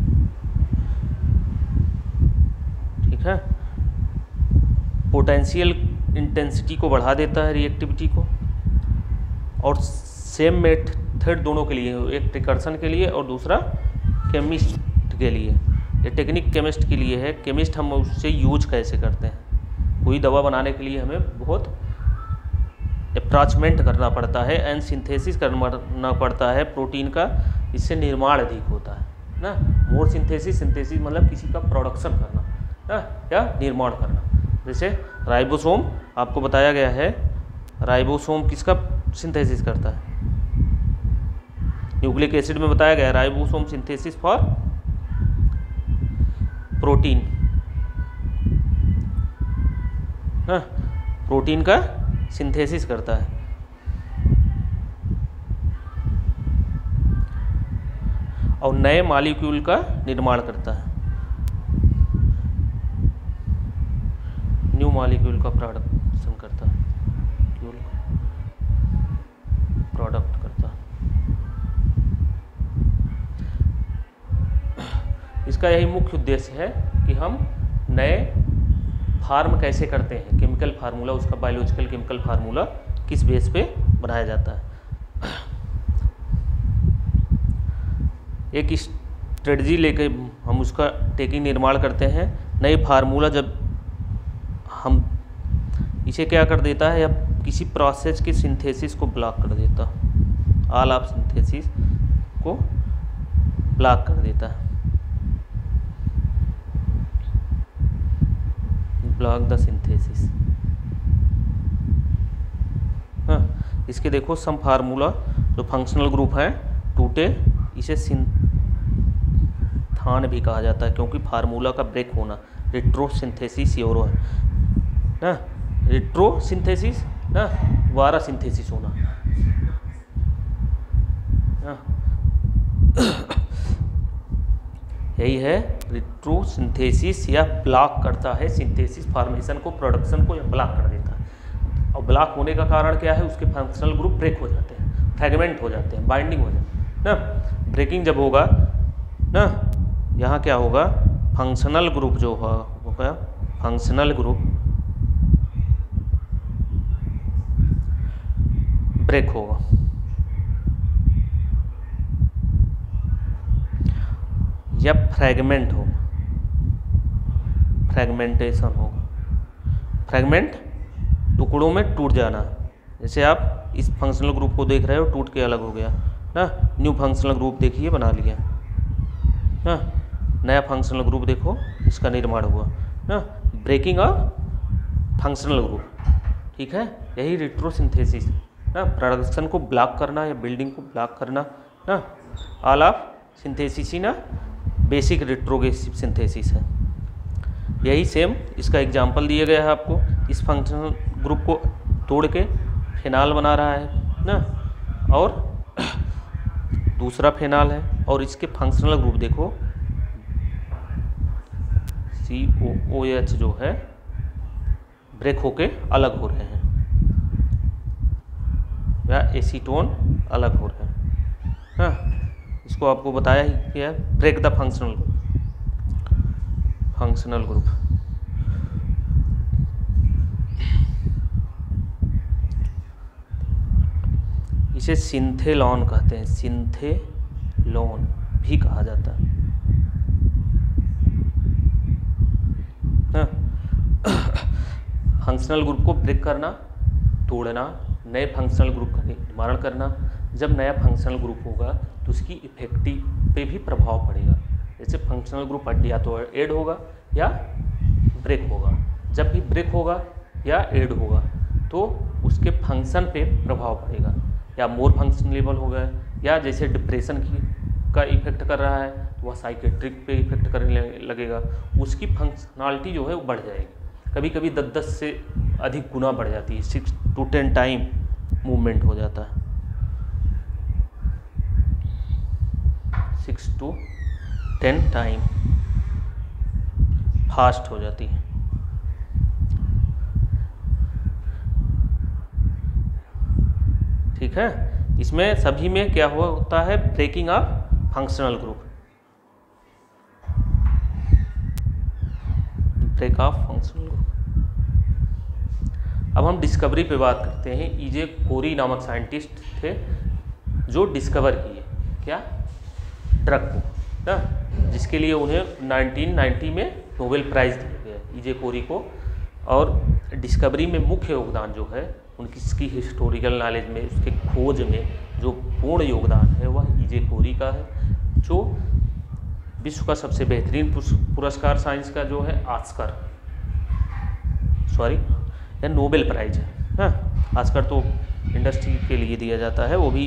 ठीक है, पोटेंशियल इंटेंसिटी को बढ़ा देता है, रिएक्टिविटी को, और सेम मेथड दोनों के लिए, एक प्रिकर्सन के लिए और दूसरा केमिस्ट के लिए। ये टेक्निक केमिस्ट के लिए है, केमिस्ट हम उससे यूज कैसे करते हैं। कोई दवा बनाने के लिए हमें बहुत अप्रोचमेंट करना पड़ता है एंड सिंथेसिस करना पड़ता है प्रोटीन का, इससे निर्माण अधिक होता है ना। मोर सिंथेसिस, सिंथेसिस मतलब किसी का प्रोडक्शन करना ना, या निर्माण करना। जैसे राइबोसोम आपको बताया गया है, राइबोसोम किसका सिंथेसिस करता है, न्यूक्लिक एसिड में बताया गया है राइबोसोम सिंथेसिस फॉर प्रोटीन हाँ, प्रोटीन का सिंथेसिस करता है। और नए मॉलिक्यूल का निर्माण करता है, न्यू मॉलिक्यूल का प्रोडक्शन करता है, प्रोडक्ट करता है। इसका यही मुख्य उद्देश्य है कि हम नए फार्म कैसे करते हैं, केमिकल फार्मूला, उसका बायोलॉजिकल केमिकल फार्मूला किस बेस पे बनाया जाता है। एक स्ट्रेटजी लेके हम उसका टेक्निक निर्माण करते हैं। नए फार्मूला जब हम इसे क्या कर देता है, या किसी प्रोसेस की सिंथेसिस को ब्लॉक कर देता, ऑल ऑफ सिंथेसिस को ब्लॉक कर देता है, ब्लॉक द सिंथेसिस हाँ। इसके देखो सम फार्मूला जो फंक्शनल ग्रुप है टूटे, इसे सिंथान भी कहा जाता है, क्योंकि फार्मूला का ब्रेक होना। रेट्रोसिंथेसिस यूरो है ना, रेट्रोसिंथेसिस ना, दोबारा सिंथेसिस होना ना। यही है रिट्रोसिंथेसिस, या ब्लॉक करता है सिंथेसिस फॉर्मेशन को, प्रोडक्शन को, या ब्लॉक कर देता है। और ब्लॉक होने का कारण क्या है, उसके फंक्शनल ग्रुप ब्रेक हो जाते हैं, फ्रेगमेंट हो जाते हैं, बाइंडिंग हो जाती है ना। ब्रेकिंग जब होगा ना, यहाँ क्या होगा, फंक्शनल ग्रुप जो होगा, फंक्शनल ग्रुप ब्रेक होगा। या फ्रैगमेंट होगा, फ्रैगमेंटेशन होगा, फ्रैगमेंट टुकड़ों में टूट जाना। जैसे आप इस फंक्शनल ग्रुप को देख रहे हो, टूट के अलग हो गया ना, न्यू फंक्शनल ग्रुप देखिए बना लिया ना, नया फंक्शनल ग्रुप देखो इसका निर्माण हुआ ना, ब्रेकिंग ऑफ फंक्शनल ग्रुप। ठीक है, यही रिट्रोसिंथेसिस ना, प्रोडक्शन को ब्लॉक करना या बिल्डिंग को ब्लॉक करना ना। ऑल ऑफ सिंथेसिस ही ना बेसिक रिट्रोगेसिव सिंथेसिस है। यही सेम इसका एग्जांपल दिया गया है आपको, इस फंक्शनल ग्रुप को तोड़ के फेनॉल बना रहा है ना, और दूसरा फेनॉल है, और इसके फंक्शनल ग्रुप देखो सी ओ ओ एच जो है ब्रेक होके अलग हो रहे हैं, या एसीटोन अलग हो रहे हैं हाँ। इसको आपको बताया ही क्या है, break the functional group, functional group. इसे सिंथेलॉन कहते हैं, सिंथेलॉन भी कहा जाता है हाँ। फंक्शनल ग्रुप को ब्रेक करना, तोड़ना, नए फंक्शनल ग्रुप का निर्माण करना। जब नया फंक्शनल ग्रुप होगा तो उसकी इफेक्टिव पे भी प्रभाव पड़ेगा। जैसे फंक्शनल ग्रुप या तो ऐड होगा या ब्रेक होगा। जब भी ब्रेक होगा या ऐड होगा तो उसके फंक्शन पे प्रभाव पड़ेगा, या मोर फंक्शनलेबल होगा, या जैसे डिप्रेशन की का इफेक्ट कर रहा है तो वह साइकेट्रिक पे इफेक्ट करने लगेगा, उसकी फंक्शनलिटी जो है वो बढ़ जाएगी। कभी कभी दस दस से अधिक गुना बढ़ जाती है, six to ten time movement हो जाता है, six to ten time fast हो जाती है। ठीक है, इसमें सभी में क्या हुआ होता है, breaking of functional group, break of functional group. अब हम डिस्कवरी पे बात करते हैं। ईजे कोरी नामक साइंटिस्ट थे जो डिस्कवर किए क्या, ड्रग को ना, जिसके लिए उन्हें नाइनटीन नाइंटी में नोबेल प्राइज़ दिया गया ईजे कोरी को। और डिस्कवरी में मुख्य योगदान जो है उनकी इसकी हिस्टोरिकल नॉलेज में, उसके खोज में जो पूर्ण योगदान है वह ईजे कोरी का है, जो विश्व का सबसे बेहतरीन पुरस्कार साइंस का जो है ऑस्कर, सॉरी यह नोबेल प्राइज है हाँ। ऑस्कर तो इंडस्ट्री के लिए दिया जाता है, वो भी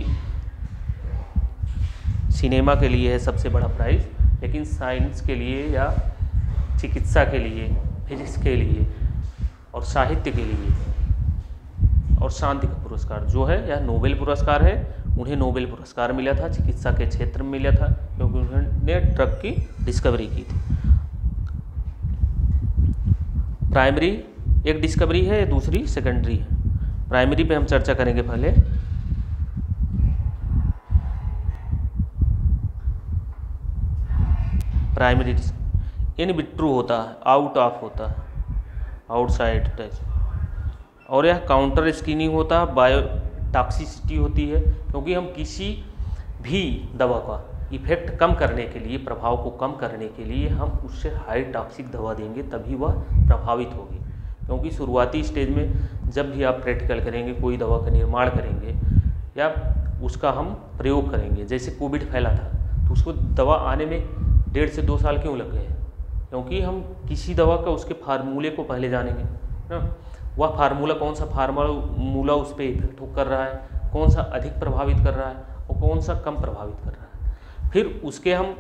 सिनेमा के लिए है सबसे बड़ा प्राइज, लेकिन साइंस के लिए या चिकित्सा के लिए, फिजिक्स के लिए और साहित्य के लिए और शांति का पुरस्कार जो है यह नोबेल पुरस्कार है। उन्हें नोबेल पुरस्कार मिला था, चिकित्सा के क्षेत्र में मिला था, क्योंकि उन्होंने ड्रग की डिस्कवरी की थी। प्राइमरी एक डिस्कवरी है, दूसरी सेकेंडरी है। प्राइमरी पे हम चर्चा करेंगे पहले। प्राइमरी इन विट्रो होता है, आउट ऑफ होता है, आउटसाइड टच, और यह काउंटर स्क्रीनिंग होता है, बायो टॉक्सिसिटी होती है, क्योंकि हम किसी भी दवा का इफेक्ट कम करने के लिए, प्रभाव को कम करने के लिए हम उससे हाई टॉक्सिक दवा देंगे तभी वह प्रभावित होगी। क्योंकि शुरुआती स्टेज में जब भी आप प्रैक्टिकल करेंगे, कोई दवा का निर्माण करेंगे या उसका हम प्रयोग करेंगे, जैसे कोविड फैला था तो उसको दवा आने में डेढ़ से दो साल क्यों लग गए, क्योंकि हम किसी दवा का उसके फार्मूले को पहले जानेंगे ना, वह फार्मूला कौन सा फार्मूला उस पर इफेक्ट कर रहा है, कौन सा अधिक प्रभावित कर रहा है और कौन सा कम प्रभावित कर रहा है। फिर उसके हम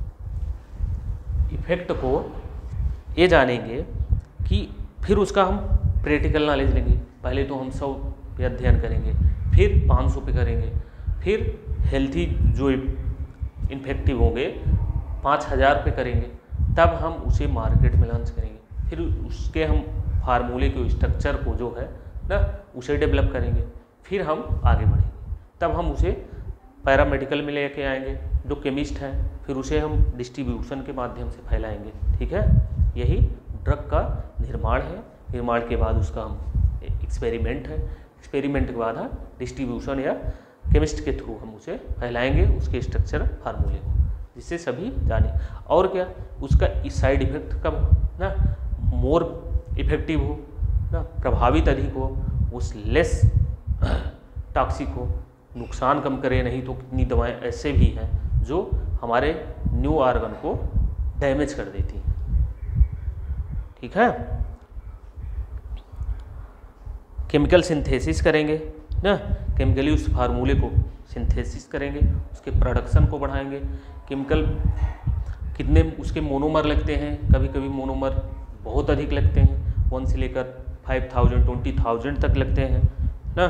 इफेक्ट को ये जानेंगे कि फिर उसका हम प्रैक्टिकल नॉलेज लेंगे। पहले तो हम सब पे अध्ययन करेंगे, फिर पाँच सौ पे करेंगे, फिर हेल्थी जो इन्फेक्टिव होंगे पाँच हज़ार पे करेंगे, तब हम उसे मार्केट में लॉन्च करेंगे। फिर उसके हम फार्मूले के स्ट्रक्चर को जो है ना उसे डेवलप करेंगे, फिर हम आगे बढ़ेंगे, तब हम उसे पैरामेडिकल में लेके आएंगे। जो केमिस्ट हैं फिर उसे हम डिस्ट्रीब्यूशन के माध्यम से फैलाएंगे। ठीक है, यही ड्रग का निर्माण है। निर्माण के बाद उसका हम एक्सपेरिमेंट है, एक्सपेरिमेंट के बाद हम डिस्ट्रीब्यूशन या केमिस्ट के थ्रू हम उसे फैलाएंगे, उसके स्ट्रक्चर फार्मूले को, जिससे सभी जाने। और क्या, उसका साइड इफेक्ट कम ना मोर इफेक्टिव हो ना, प्रभावित अधिक हो, उस लेस टॉक्सिक हो, नुकसान कम करे। नहीं तो कितनी दवाएं ऐसे भी हैं जो हमारे न्यू ऑर्गन को डैमेज कर देती हैं। ठीक है, केमिकल सिंथेसिस करेंगे ना, केमिकली उस फार्मूले को सिंथेसिस करेंगे, उसके प्रोडक्शन को बढ़ाएंगे। केमिकल कितने उसके मोनोमर लगते हैं, कभी कभी मोनोमर बहुत अधिक लगते हैं, वन से लेकर फाइव थाउजेंड ट्वेंटी थाउजेंड तक लगते हैं ना।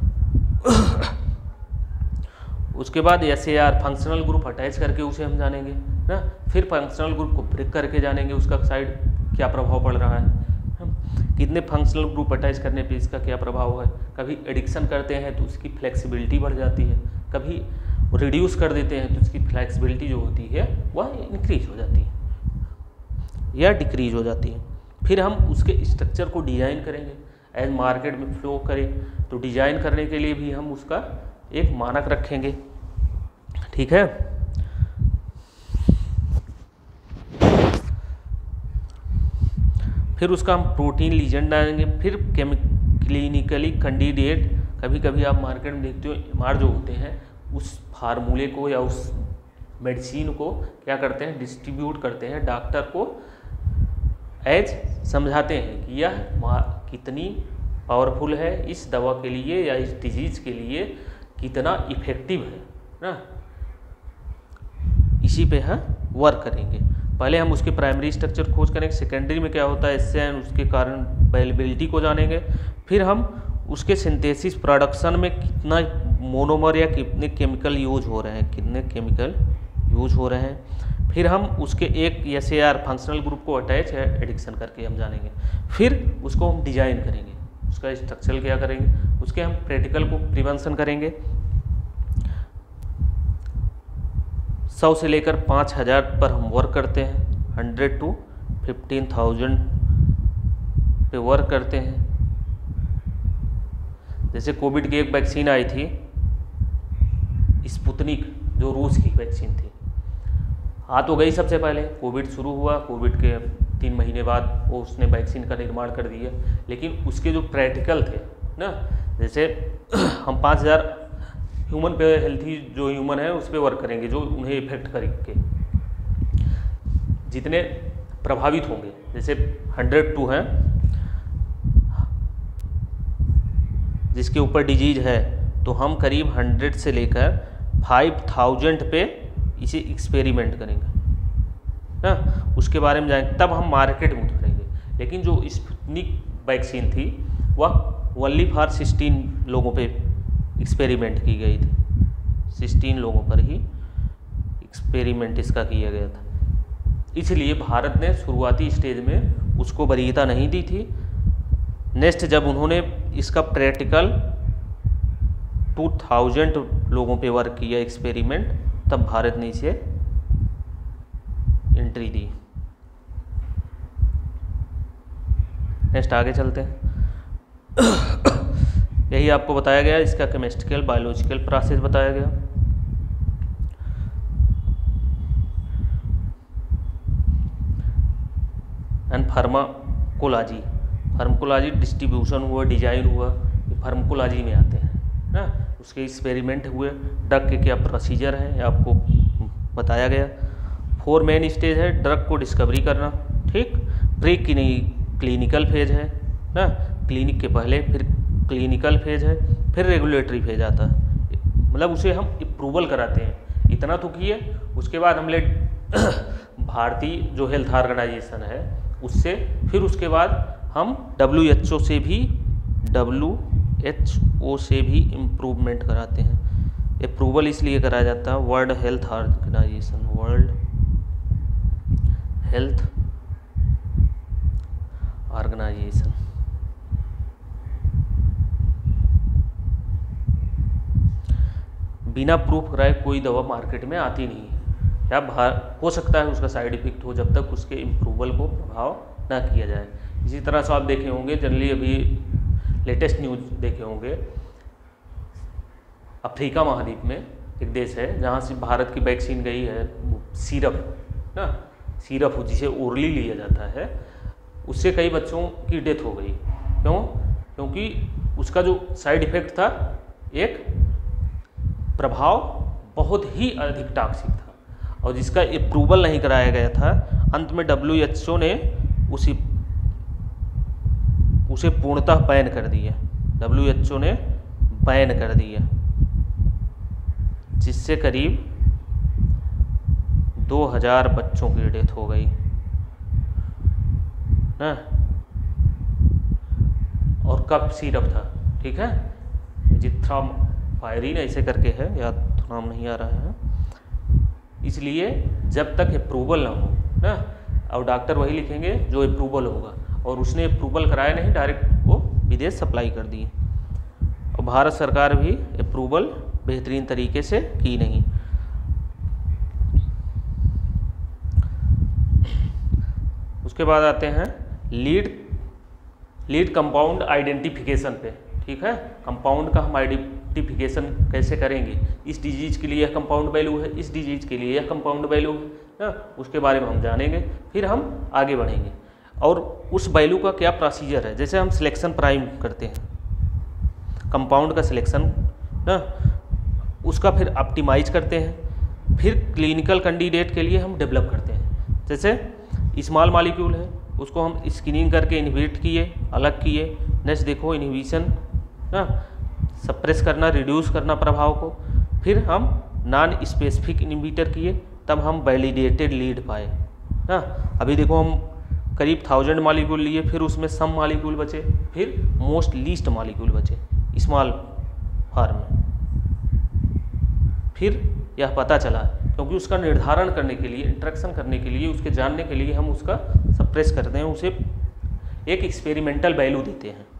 उसके बाद S A R functional group attach करके उसे हम जानेंगे ना, फिर फंक्शनल ग्रुप को ब्रेक करके जानेंगे उसका साइड क्या प्रभाव पड़ रहा है, कितने फंक्शनल ग्रुप अटैच करने पे इसका क्या प्रभाव है। कभी एडिक्शन करते हैं तो उसकी फ्लेक्सिबिलिटी बढ़ जाती है, कभी रिड्यूस कर देते हैं तो उसकी फ्लेक्सिबिलिटी जो होती है वह इंक्रीज हो जाती है या डिक्रीज हो जाती है। फिर हम उसके स्ट्रक्चर को डिज़ाइन करेंगे, एज मार्केट में फ्लो करें। तो डिज़ाइन करने के लिए भी हम उसका एक मानक रखेंगे। ठीक है, फिर उसका हम प्रोटीन लीजेंड डालेंगे। फिर क्लिनिकली कैंडिडेट, कभी कभी आप मार्केट में देखते हो एम आर जो होते हैं उस फार्मूले को या उस मेडिसिन को क्या करते हैं, डिस्ट्रीब्यूट करते हैं, डॉक्टर को एज समझाते हैं कि यह कितनी पावरफुल है, इस दवा के लिए या इस डिजीज़ के लिए कितना इफेक्टिव है ना। इसी पे हम वर्क करेंगे। पहले हम उसके प्राइमरी स्ट्रक्चर खोज करेंगे, सेकेंडरी में क्या होता है इससे उसके कारण अवेलेबिलिटी को जानेंगे। फिर हम उसके सिंथेसिस प्रोडक्शन में कितना मोनोमर या कितने केमिकल यूज हो रहे हैं, कितने केमिकल यूज हो रहे हैं। फिर हम उसके एक S A R functional group को अटैच या एडिक्शन करके हम जानेंगे। फिर उसको हम डिजाइन करेंगे, उसका स्ट्रक्चर क्या करेंगे, उसके हम प्रैक्टिकल को प्रिवेंशन करेंगे। सौ से लेकर पाँच हज़ार पर हम वर्क करते हैं, हंड्रेड टू फिफ्टीन थाउजेंड पे वर्क करते हैं। जैसे कोविड की एक वैक्सीन आई थी स्पुतनिक, जो रूस की वैक्सीन थी, आ तो गई सबसे पहले, कोविड शुरू हुआ, कोविड के तीन महीने बाद वो उसने वैक्सीन का निर्माण कर दिया। लेकिन उसके जो प्रैक्टिकल थे ना, जैसे हम पाँच हज़ार ह्यूमन पे, हेल्थी जो ह्यूमन है उस पर वर्क करेंगे, जो उन्हें इफेक्ट करके जितने प्रभावित होंगे, जैसे हंड्रेड टू हैं जिसके ऊपर डिजीज है, तो हम करीब हंड्रेड से लेकर फाइव थाउजेंड पे इसे एक्सपेरिमेंट करेंगे ना, उसके बारे में जाएंगे, तब हम मार्केट में उतारेंगे। लेकिन जो स्पुतनिक वैक्सीन थी वह ओनली फॉर सिक्सटीन लोगों पे एक्सपेरिमेंट की गई थी, सिक्सटीन लोगों पर ही एक्सपेरिमेंट इसका किया गया था। इसलिए भारत ने शुरुआती स्टेज में उसको वरीयता नहीं दी थी। नेक्स्ट जब उन्होंने इसका प्रैक्टिकल टू थाउजेंड लोगों पे वर्क किया एक्सपेरिमेंट, तब भारत ने इसे एंट्री दी। नेक्स्ट आगे चलते हैं। यही आपको बताया गया, इसका केमिस्ट्रिकल बायोलॉजिकल प्रोसेस बताया गया। एंड फार्माकोलॉजी, फार्माकोलॉजी डिस्ट्रीब्यूशन हुआ, डिजाइन हुआ, ये फार्माकोलॉजी में आते हैं ना। उसके एक्सपेरिमेंट हुए, ड्रग के क्या प्रोसीजर हैं ये आपको बताया गया। फोर मेन स्टेज है ड्रग को डिस्कवरी करना, ठीक, प्री क्लिनिकल फेज है ना, क्लिनिक के पहले, फिर क्लिनिकल फेज है, फिर रेगुलेटरी फेज आता है, मतलब उसे हम अप्रूवल कराते हैं। इतना तो किए, उसके बाद हम ले भारतीय जो हेल्थ ऑर्गेनाइजेशन है उससे, फिर उसके बाद हम डब्ल्यू एच ओ से भी, डब्ल्यू एच ओ से भी इम्प्रूवमेंट कराते हैं। अप्रूवल इसलिए कराया जाता है World Health Organization, World Health Organization. बिना प्रूफ कराए कोई दवा मार्केट में आती नहीं है, या हो सकता है उसका साइड इफेक्ट हो जब तक उसके इम्प्रूवल को प्रभाव ना किया जाए। इसी तरह से आप देखे होंगे, जनरली अभी लेटेस्ट न्यूज देखे होंगे, अफ्रीका महाद्वीप में एक देश है जहाँ से भारत की वैक्सीन गई है, सीरप ना, सीरप जिसे ओरली लिया जाता है, उससे कई बच्चों की डेथ हो गई। क्यों? क्योंकि उसका जो साइड इफेक्ट था, एक प्रभाव बहुत ही अधिक टॉक्सिक था, और जिसका अप्रूवल नहीं कराया गया था। अंत में डब्ल्यू एच ओ ने उसी उसे पूर्णतः बैन कर दिया, डब्ल्यू एच ओ ने बैन कर दिया, जिससे करीब दो हज़ार बच्चों की डेथ हो गई ना। और कब सीरप था, ठीक है, जिथ्रामाइसिन ऐसे करके है, याद तो नाम नहीं आ रहा है। इसलिए जब तक अप्रूवल ना हो ना, और डॉक्टर वही लिखेंगे जो अप्रूवल होगा, और उसने अप्रूवल कराया नहीं, डायरेक्ट वो विदेश सप्लाई कर दिए। और भारत सरकार भी अप्रूवल बेहतरीन तरीके से की नहीं। उसके बाद आते हैं लीड लीड कंपाउंड आइडेंटिफिकेशन पे, ठीक है। कंपाउंड का हम आइडेंटिफिकेशन कैसे करेंगे, इस डिजीज के लिए यह कंपाउंड वैल्यू है, इस डिजीज के लिए यह कंपाउंड वैल्यू है ना, उसके बारे में हम जानेंगे, फिर हम आगे बढ़ेंगे। और उस वैल्यू का क्या प्रोसीजर है, जैसे हम सिलेक्शन प्राइम करते हैं कंपाउंड का सिलेक्शन ना, उसका फिर ऑप्टिमाइज करते हैं, फिर क्लिनिकल कैंडिडेट के लिए हम डेवलप करते हैं। जैसे स्मॉल मॉलिक्यूल है, उसको हम स्क्रीनिंग करके इनहिबिट किए, अलग किए। नेक्स्ट देखो इनहिबिशन ना, सप्रेस करना, रिड्यूस करना प्रभाव को। फिर हम नॉन स्पेसिफिक इनहिबिटर किए, तब हम वैलिडेटेड लीड पाए ना। अभी देखो हम करीब थाउजेंड मॉलिक्यूल लिए, फिर उसमें सम मॉलिक्यूल बचे, फिर मोस्ट लीस्ट मॉलिक्यूल बचे स्मॉल फॉर्म में। फिर यह पता चला, क्योंकि उसका निर्धारण करने के लिए, इंट्रैक्शन करने के लिए, उसके जानने के लिए हम उसका सप्रेस करते हैं, उसे एक एक्सपेरिमेंटल वैल्यू देते हैं,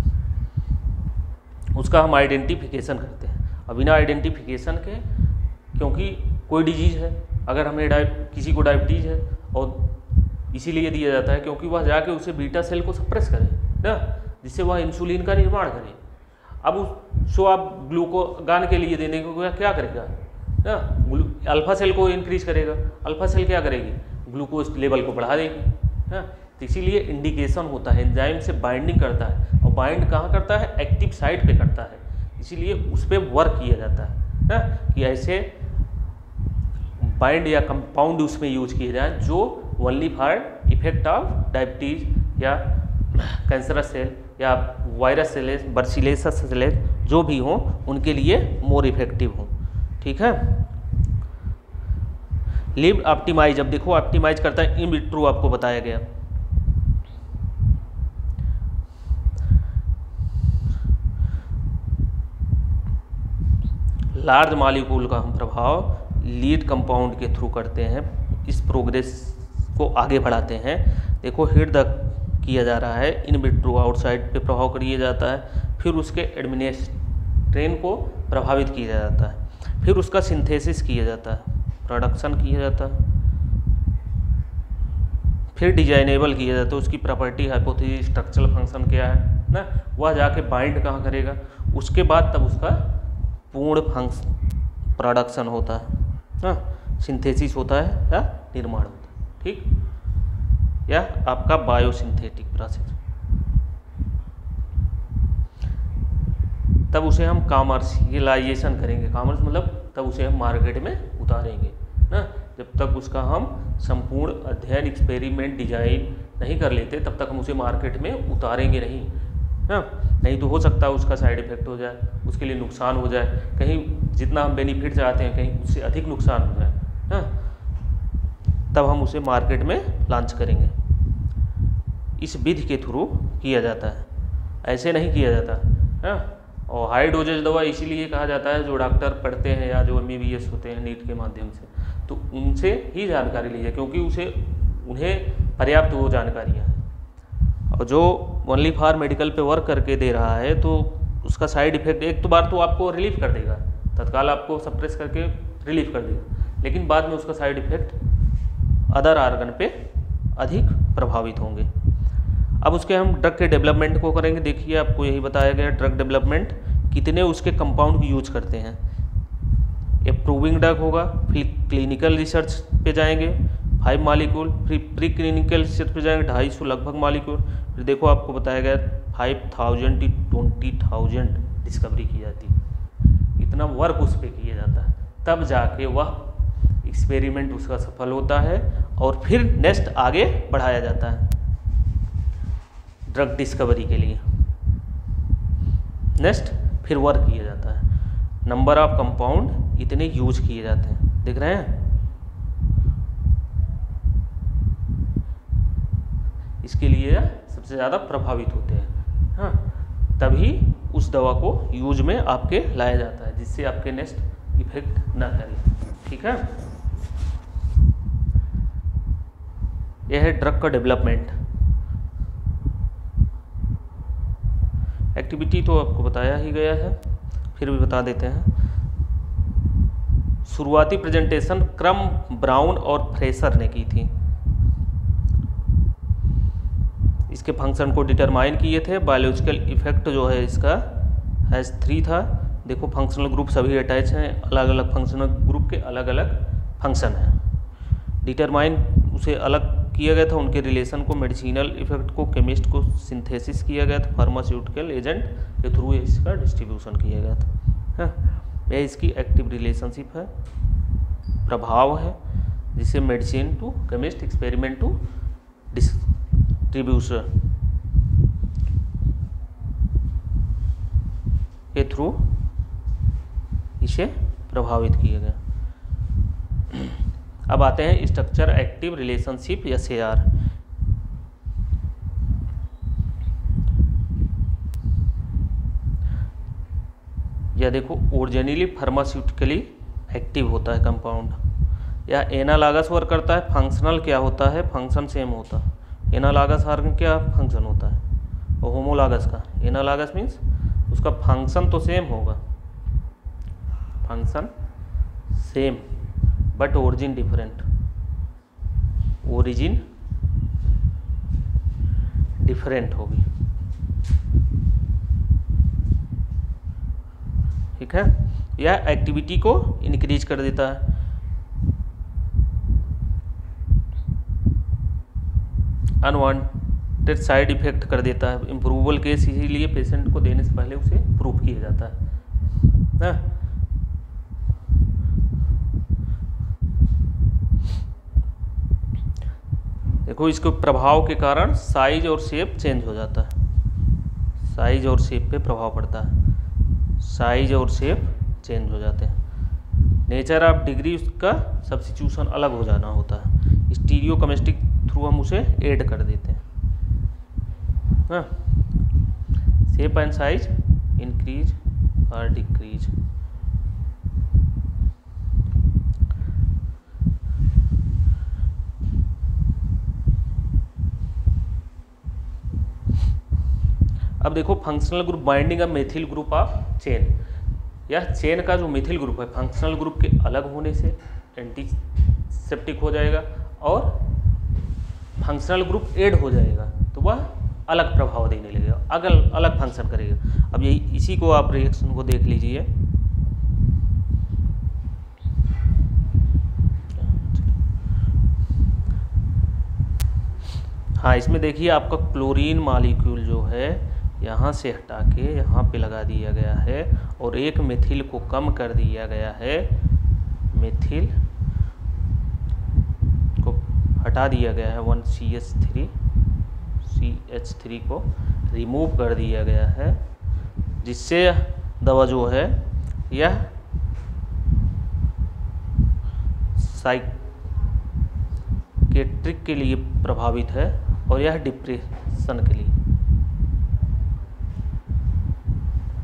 उसका हम आइडेंटिफिकेशन करते हैं। अब बिना आइडेंटिफिकेशन के, क्योंकि कोई डिजीज है, अगर हमें किसी को डायबिटीज़ है, और इसीलिए दिया जाता है क्योंकि वह जाके उसे बीटा सेल को सप्रेस करे ना, जिससे वह इंसुलिन का निर्माण करे। अब उसको आप ग्लूकोगान के लिए देने को क्या करेगा ना, अल्फा सेल को इंक्रीज करेगा, अल्फा सेल क्या करेगी, ग्लूकोज लेवल को बढ़ा देगी ना। तो इसीलिए इंडिकेशन होता है, एंजाइम से बाइंडिंग करता है, और बाइंड कहाँ करता है, एक्टिव साइट पे करता है, इसीलिए उस पर वर्क किया जाता है ना, कि ऐसे बाइंड या कंपाउंड उसमें यूज किए जाए जो only for effect of diabetes या कैंसरस सेल या वायरस सेलेस, बर्सिलेसस सेलेस जो भी हों, उनके लिए मोर इफेक्टिव हों, ठीक है। लीड ऑप्टिमाइज, अब देखो ऑप्टिमाइज करता है इन विट्रो, आपको बताया गया। लार्ज मॉलिक्यूल का हम प्रभाव लीड कंपाउंड के थ्रू करते हैं, इस प्रोग्रेस को आगे बढ़ाते हैं। देखो हिट द किया जा रहा है, इन विट्रो आउटसाइड पे प्रभाव किया जाता है, फिर उसके एडमिनिस्ट्रेशन को प्रभावित किया जाता है, फिर उसका सिंथेसिस किया जाता है, प्रोडक्शन किया जाता है, फिर डिजाइनेबल किया जाता है, उसकी प्रॉपर्टी, हाइपोथेसिस, स्ट्रक्चरल फंक्शन क्या है ना, वह जाके बाइंड कहाँ करेगा, उसके बाद तब उसका पूर्ण फंक्शन प्रोडक्शन होता है ना, सिंथेसिस होता है या निर्माण होता है, ठीक, या आपका बायोसिंथेटिक प्रोसेस। तब उसे हम कॉमर्शियलाइजेशन करेंगे, कॉमर्स मतलब तब उसे हम मार्केट में उतारेंगे ना। जब तक उसका हम संपूर्ण अध्ययन, एक्सपेरिमेंट, डिजाइन नहीं कर लेते, तब तक हम उसे मार्केट में उतारेंगे नहीं ना। नहीं तो हो सकता है उसका साइड इफेक्ट हो जाए, उसके लिए नुकसान हो जाए, कहीं जितना हम बेनिफिट चाहते हैं कहीं उससे अधिक नुकसान हो जाए ना, तब हम उसे मार्केट में लॉन्च करेंगे। इस विधि के थ्रू किया जाता है, ऐसे नहीं किया जाता है। और हाई डोजेज दवा इसीलिए कहा जाता है, जो डॉक्टर पढ़ते हैं या जो एम बी बी एस होते हैं नीट के माध्यम से, तो उनसे ही जानकारी लीजिए, क्योंकि उसे उन्हें पर्याप्त वो जानकारियाँ हैं। और जो ओनली फॉर मेडिकल पे वर्क करके दे रहा है तो उसका साइड इफेक्ट एक तो बार तो आपको रिलीफ कर देगा, तत्काल आपको सप्रेस करके रिलीफ कर देगा, लेकिन बाद में उसका साइड इफेक्ट अदर आर्गन पे अधिक प्रभावित होंगे। अब उसके हम ड्रग के डेवलपमेंट को करेंगे। देखिए आपको यही बताया गया ड्रग डेवलपमेंट कितने उसके कंपाउंड को यूज करते हैं। अप्रूविंग ड्रग होगा, फिर क्लिनिकल रिसर्च पे जाएंगे फाइव मालिक्यूल, फिर प्री क्लिनिकल रिसर्च पे जाएंगे ढाई सौ लगभग मालिक्यूल, फिर देखो आपको बताया गया five thousand to twenty thousand discovery की जाती है। इतना वर्क उस पर किया जाता है, तब जाके वह एक्सपेरिमेंट उसका सफल होता है और फिर नेक्स्ट आगे बढ़ाया जाता है ड्रग डिस्कवरी के लिए। नेक्स्ट फिर वर्क किया जाता है, नंबर ऑफ कंपाउंड इतने यूज किए जाते हैं, देख रहे हैं। इसके लिए सबसे ज़्यादा प्रभावित होते हैं, हाँ, तभी उस दवा को यूज में आपके लाया जाता है, जिससे आपके नेक्स्ट इफेक्ट ना करे, ठीक है। यह है ड्रग का डेवलपमेंट। एक्टिविटी तो आपको बताया ही गया है, फिर भी बता देते हैं। शुरुआती प्रेजेंटेशन क्रम ब्राउन और फ्रेशर ने की थी। इसके फंक्शन को डिटरमाइन किए थे। बायोलॉजिकल इफेक्ट जो है इसका हैज थ्री था। देखो फंक्शनल ग्रुप सभी अटैच हैं, अलग अलग फंक्शनल ग्रुप के अलग अलग फंक्शन हैं। डिटरमाइन उसे अलग किया गया था, उनके रिलेशन को, मेडिसिनल इफेक्ट को, केमिस्ट को सिंथेसिस किया गया था, फार्मास्यूटिकल एजेंट के थ्रू इसका डिस्ट्रीब्यूशन किया गया था। हाँ, यह इसकी एक्टिव रिलेशनशिप है, प्रभाव है, जिसे medicine to chemist, experiment to distribution के थ्रू इसे प्रभावित किया गया। अब आते हैं structure active relationship S A R. या देखो ओरिजिनली फार्मास्यूटिकली एक्टिव होता है कंपाउंड, या एनालॉगस वर्क करता है। फंक्शनल क्या होता है, फंक्शन सेम होता है। एनालॉगस आर्गन क्या फंक्शन होता है, और होमोलॉगस का। एनालॉगस मीन्स उसका फंक्शन तो सेम होगा, function same but origin different, origin different होगी, ठीक है। यह एक्टिविटी को इंक्रीज कर देता है। अनवांटेड साइड इफेक्ट कर देता है। इम्प्रूवल केस इसीलिए पेशेंट को देने से पहले उसे प्रूव किया जाता है, ना? देखो इसके प्रभाव के कारण साइज और शेप चेंज हो जाता है, साइज और शेप पे प्रभाव पड़ता है, साइज और शेप चेंज हो जाते हैं। नेचर ऑफ डिग्री उसका सब्स्टिट्यूशन अलग हो जाना होता है। स्टीरियो केमिस्ट्री थ्रू हम उसे ऐड कर देते हैं, हाँ। शेप एंड साइज इंक्रीज और डिक्रीज। अब देखो functional group binding uh methyl group of chain. यह चेन का जो मेथिल ग्रुप है फंक्शनल ग्रुप के अलग होने से एंटीसेप्टिक हो जाएगा, और फंक्शनल ग्रुप ऐड हो जाएगा तो वह अलग प्रभाव देने लगेगा, अलग अलग फंक्शन करेगा। अब यही इसी को आप रिएक्शन को देख लीजिए। हाँ, इसमें देखिए आपका क्लोरीन मॉलिक्यूल जो है यहाँ से हटा के यहाँ पे लगा दिया गया है, और एक मेथिल को कम कर दिया गया है, मेथिल को हटा दिया गया है, one C H three C H three को रिमूव कर दिया गया है, जिससे दवा जो है यह साइकेट्रिक के लिए प्रभावित है, और यह डिप्रेशन के लिए।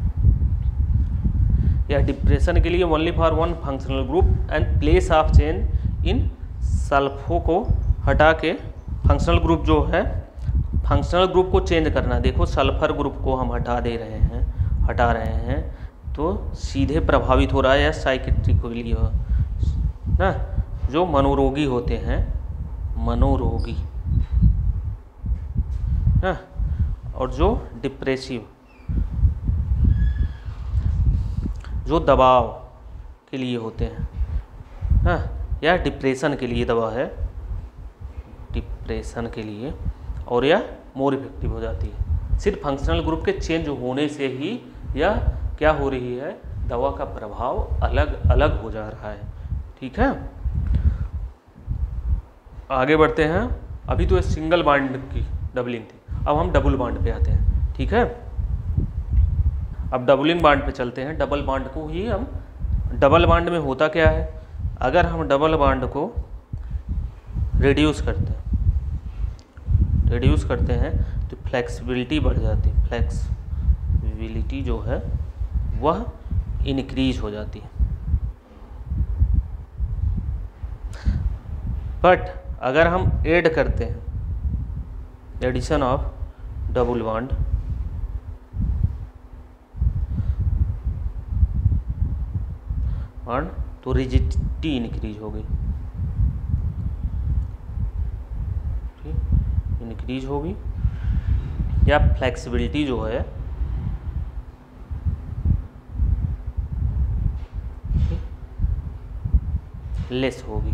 या डिप्रेशन के लिए only for one functional group and place of change in sulpho को हटा के फंक्शनल ग्रुप जो है फंक्शनल ग्रुप को चेंज करना। देखो सल्फर ग्रुप को हम हटा दे रहे हैं हटा रहे हैं तो सीधे प्रभावित हो रहा है या साइकेट्रिकली हो ना, जो मनोरोगी होते हैं मनोरोगी ना, और जो डिप्रेसिव जो दबाव के लिए होते हैं ना, या डिप्रेशन के लिए दवा है डिप्रेशन के लिए, और या मोर इफेक्टिव हो जाती है। सिर्फ फंक्शनल ग्रुप के चेंज होने से ही यह क्या हो रही है, दवा का प्रभाव अलग अलग हो जा रहा है। ठीक है, आगे बढ़ते हैं। अभी तो सिंगल बॉन्ड की डबलिंग थी, अब हम डबल बॉन्ड पे आते हैं। ठीक है, अब डबलिंग बॉन्ड पे चलते हैं। डबल बॉन्ड को ही हम डबल बॉन्ड में होता क्या है, अगर हम डबल बॉन्ड को रिड्यूस करते हैं रिड्यूस करते हैं तो फ्लेक्सिबिलिटी बढ़ जाती है। फ्लेक्सिबिलिटी जो है वह इनक्रीज हो जाती है। बट अगर हम ऐड करते हैं addition of double bond bond तो रिजिडिटी इंक्रीज होगी, इंक्रीज होगी, या फ्लेक्सिबिलिटी जो है लेस होगी।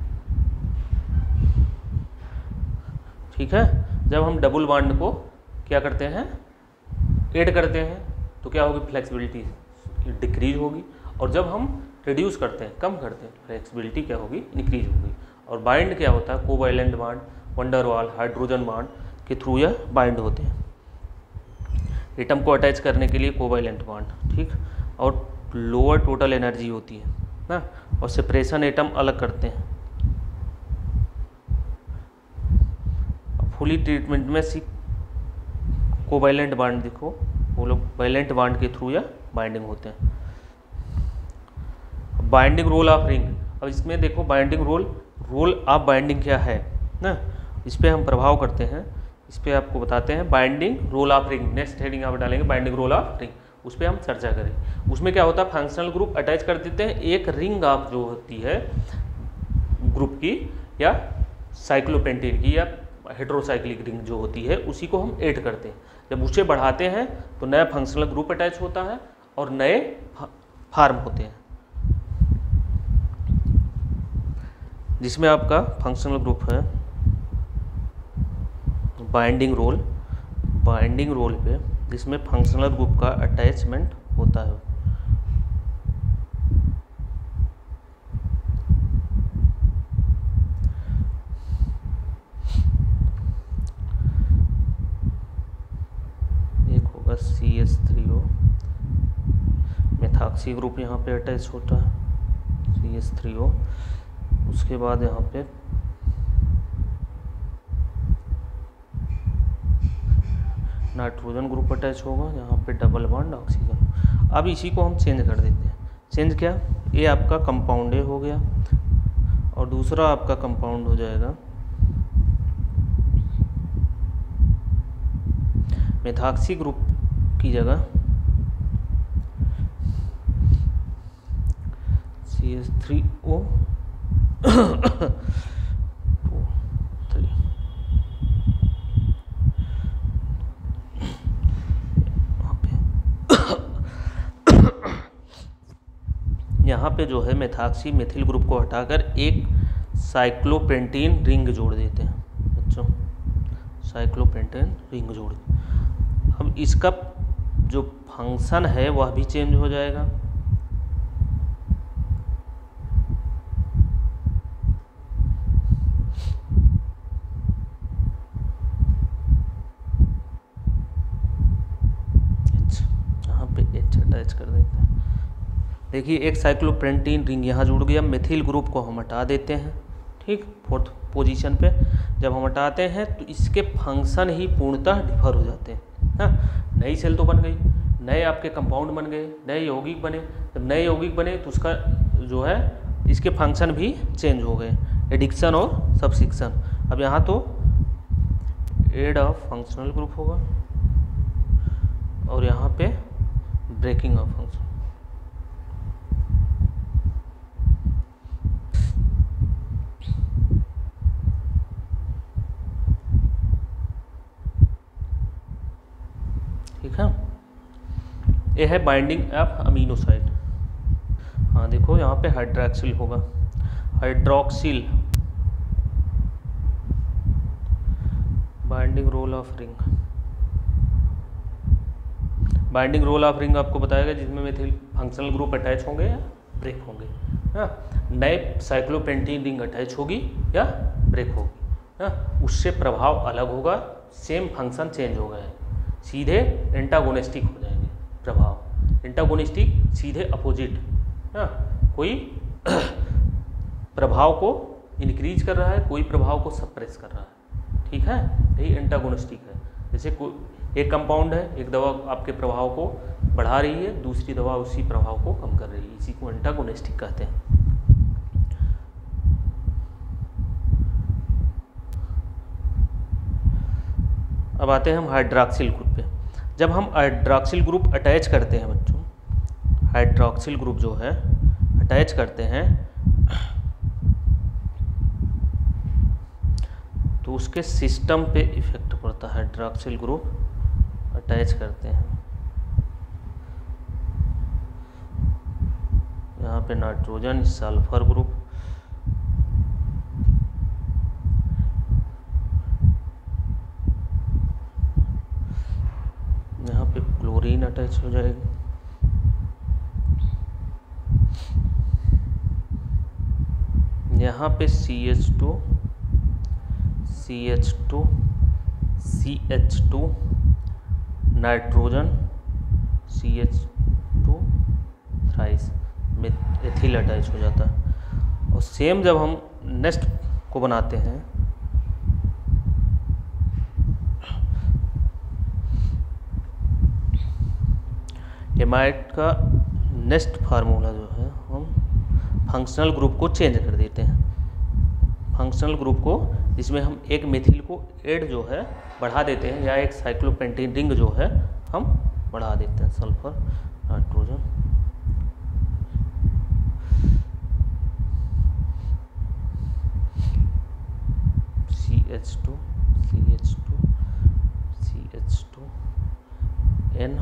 ठीक है, जब हम डबल बॉन्ड को क्या करते हैं ऐड करते हैं तो क्या होगी, फ्लेक्सिबिलिटी डिक्रीज होगी, और जब हम रिड्यूस करते हैं कम करते हैं फ्लेक्सिबिलिटी क्या होगी, इंक्रीज होगी। और बाइंड क्या होता है, covalent bond, van der Waals, hydrogen bond के थ्रू यह बाइंड होते हैं। एटम को अटैच करने के लिए कोवैलेंट बॉन्ड, ठीक, और लोअर टोटल एनर्जी होती है ना, और सेपरेशन एटम अलग करते हैं। फुली ट्रीटमेंट में सी कोवैलेंट बॉन्ड देखो, वो लोग वैलेंट बॉन्ड के थ्रू या बाइंडिंग होते हैं। बाइंडिंग रोल ऑफ रिंग, अब इसमें देखो binding role role of binding क्या है ना, इस पर हम प्रभाव करते हैं, इस पर आपको बताते हैं। Binding role of ring, next heading आप डालेंगे बाइंडिंग रोल ऑफ रिंग, उस पर हम चर्चा करें। उसमें क्या होता है, फंक्शनल ग्रुप अटैच कर देते हैं एक रिंग ऑफ जो होती है ग्रुप की या साइक्लोपेंटेन की या हेटेरोसाइक्लिक रिंग जो होती है, उसी को हम ऐड करते हैं। जब उसे बढ़ाते हैं तो नया फंक्शनल ग्रुप अटैच होता है और नए फार्म होते हैं, जिसमें आपका फंक्शनल ग्रुप है बाइंडिंग रोल बाइंडिंग रोल पे, जिसमें फंक्शनल ग्रुप का अटैचमेंट होता है। एक होगा C S three O, methoxy group यहाँ पे अटैच होता है सी एस थ्री ओ। उसके बाद यहाँ पे नाइट्रोजन ग्रुप अटैच होगा, यहाँ पे डबल बॉन्ड ऑक्सीजन। अब इसी को हम चेंज कर देते हैं। चेंज क्या, ये आपका कंपाउंड ए हो गया और दूसरा आपका कंपाउंड हो जाएगा मेथॉक्सी ग्रुप की जगह सी एस थ्री ओ यहाँ पे जो है मेथॉक्सी मेथिल ग्रुप को हटाकर एक साइक्लोपेंटेन रिंग जोड़ देते हैं बच्चों, साइक्लोपेंटेन रिंग जोड़। अब इसका जो फंक्शन है वह भी चेंज हो जाएगा। यहाँ पे एच अटैच कर देते हैं। देखिए एक साइक्लोपेंटेन रिंग यहाँ जुड़ गया, मेथिल ग्रुप को हम हटा देते हैं, ठीक, फोर्थ पोजीशन पे जब हम हटाते हैं तो इसके फंक्शन ही पूर्णतः डिफर हो जाते हैं। हाँ, नई सेल तो बन गई, नए आपके कंपाउंड बन गए, नए यौगिक बने। जब नए यौगिक बने तो उसका जो है इसके फंक्शन भी चेंज हो गए, एडिक्शन और सब्स्टिक्शन। अब यहाँ तो एड ऑफ फंक्शनल ग्रुप होगा और यहाँ पे ब्रेकिंग ऑफ फंक्शन। ठीक है, ये है बाइंडिंग ऑफ अमीनोसाइड। हाँ देखो यहाँ पे हाइड्रॉक्सिल होगा, hydroxyl binding role of ring. Binding role of ring आपको बताएगा जिसमें मेथिल फंक्शनल ग्रुप अटैच होंगे या ब्रेक होंगे। हाँ, नए साइक्लोपेंटीन रिंग अटैच होगी या ब्रेक होगी। हाँ, उससे प्रभाव अलग होगा, सेम फंक्शन चेंज हो गया है, सीधे एंटागोनिस्टिक हो जाएंगे प्रभाव। एंटागोनिस्टिक सीधे अपोजिट। हाँ, कोई प्रभाव को इंक्रीज कर रहा है, कोई प्रभाव को सप्रेस कर रहा है। ठीक है, यही एंटागोनिस्टिक है। जैसे कोई एक कंपाउंड है, एक दवा आपके प्रभाव को बढ़ा रही है, दूसरी दवा उसी प्रभाव को कम कर रही है, इसी को एंटागोनिस्टिक कहते हैं। अब आते हैं हम हाइड्रॉक्सिल ग्रुप पे। जब हम हाइड्रॉक्सिल ग्रुप अटैच करते हैं बच्चों, हाइड्रॉक्सिल ग्रुप जो है अटैच करते हैं तो उसके सिस्टम पे इफेक्ट पड़ता है। हाइड्रॉक्सिल ग्रुप अटैच करते हैं, यहाँ पे नाइट्रोजन सल्फर ग्रुप, यहाँ पे क्लोरीन अटैच हो जाएगी, यहाँ पे C H two C H two C H two nitrogen C H two thrice में एथिल अटैच हो जाता है। और सेम जब हम नेक्स्ट को बनाते हैं, एमाइड का नेक्स्ट फार्मूला जो है हम फंक्शनल ग्रुप को चेंज कर देते हैं। फंक्शनल ग्रुप को जिसमें हम एक मेथिल को एड जो है बढ़ा देते हैं, या एक साइक्लोपेंटीन रिंग जो है हम बढ़ा देते हैं, sulphur nitrogen. C H two C H two C H two N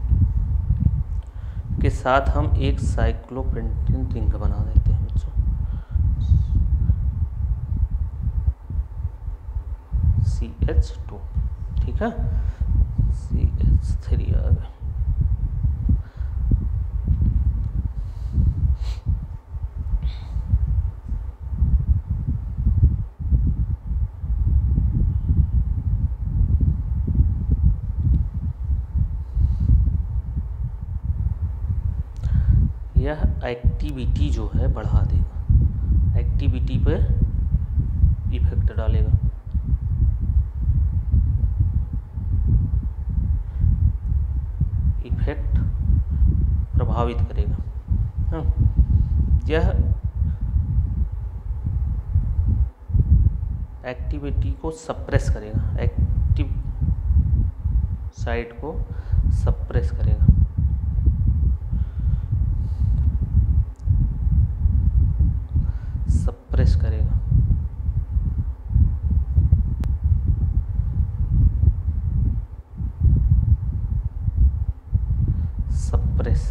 के साथ हम एक साइक्लोपेंटीन रिंग बना देते हैं बच्चों, सी एच टू। ठीक है, सी एच थ्री आ गया। यह एक्टिविटी जो है बढ़ा देगा, एक्टिविटी पे इफेक्ट डालेगा। इफेक्ट प्रभावित करेगा। हाँ, यह एक्टिविटी को सप्रेस करेगा, एक्टिव साइट को सप्रेस करेगा। सप्रेस करेगा। सप्रेस।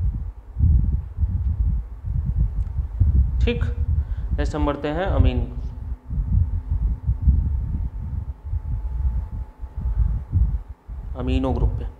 ठीक, नेक्स्ट हम बढ़ते हैं अमीन अमीनो ग्रुप पे।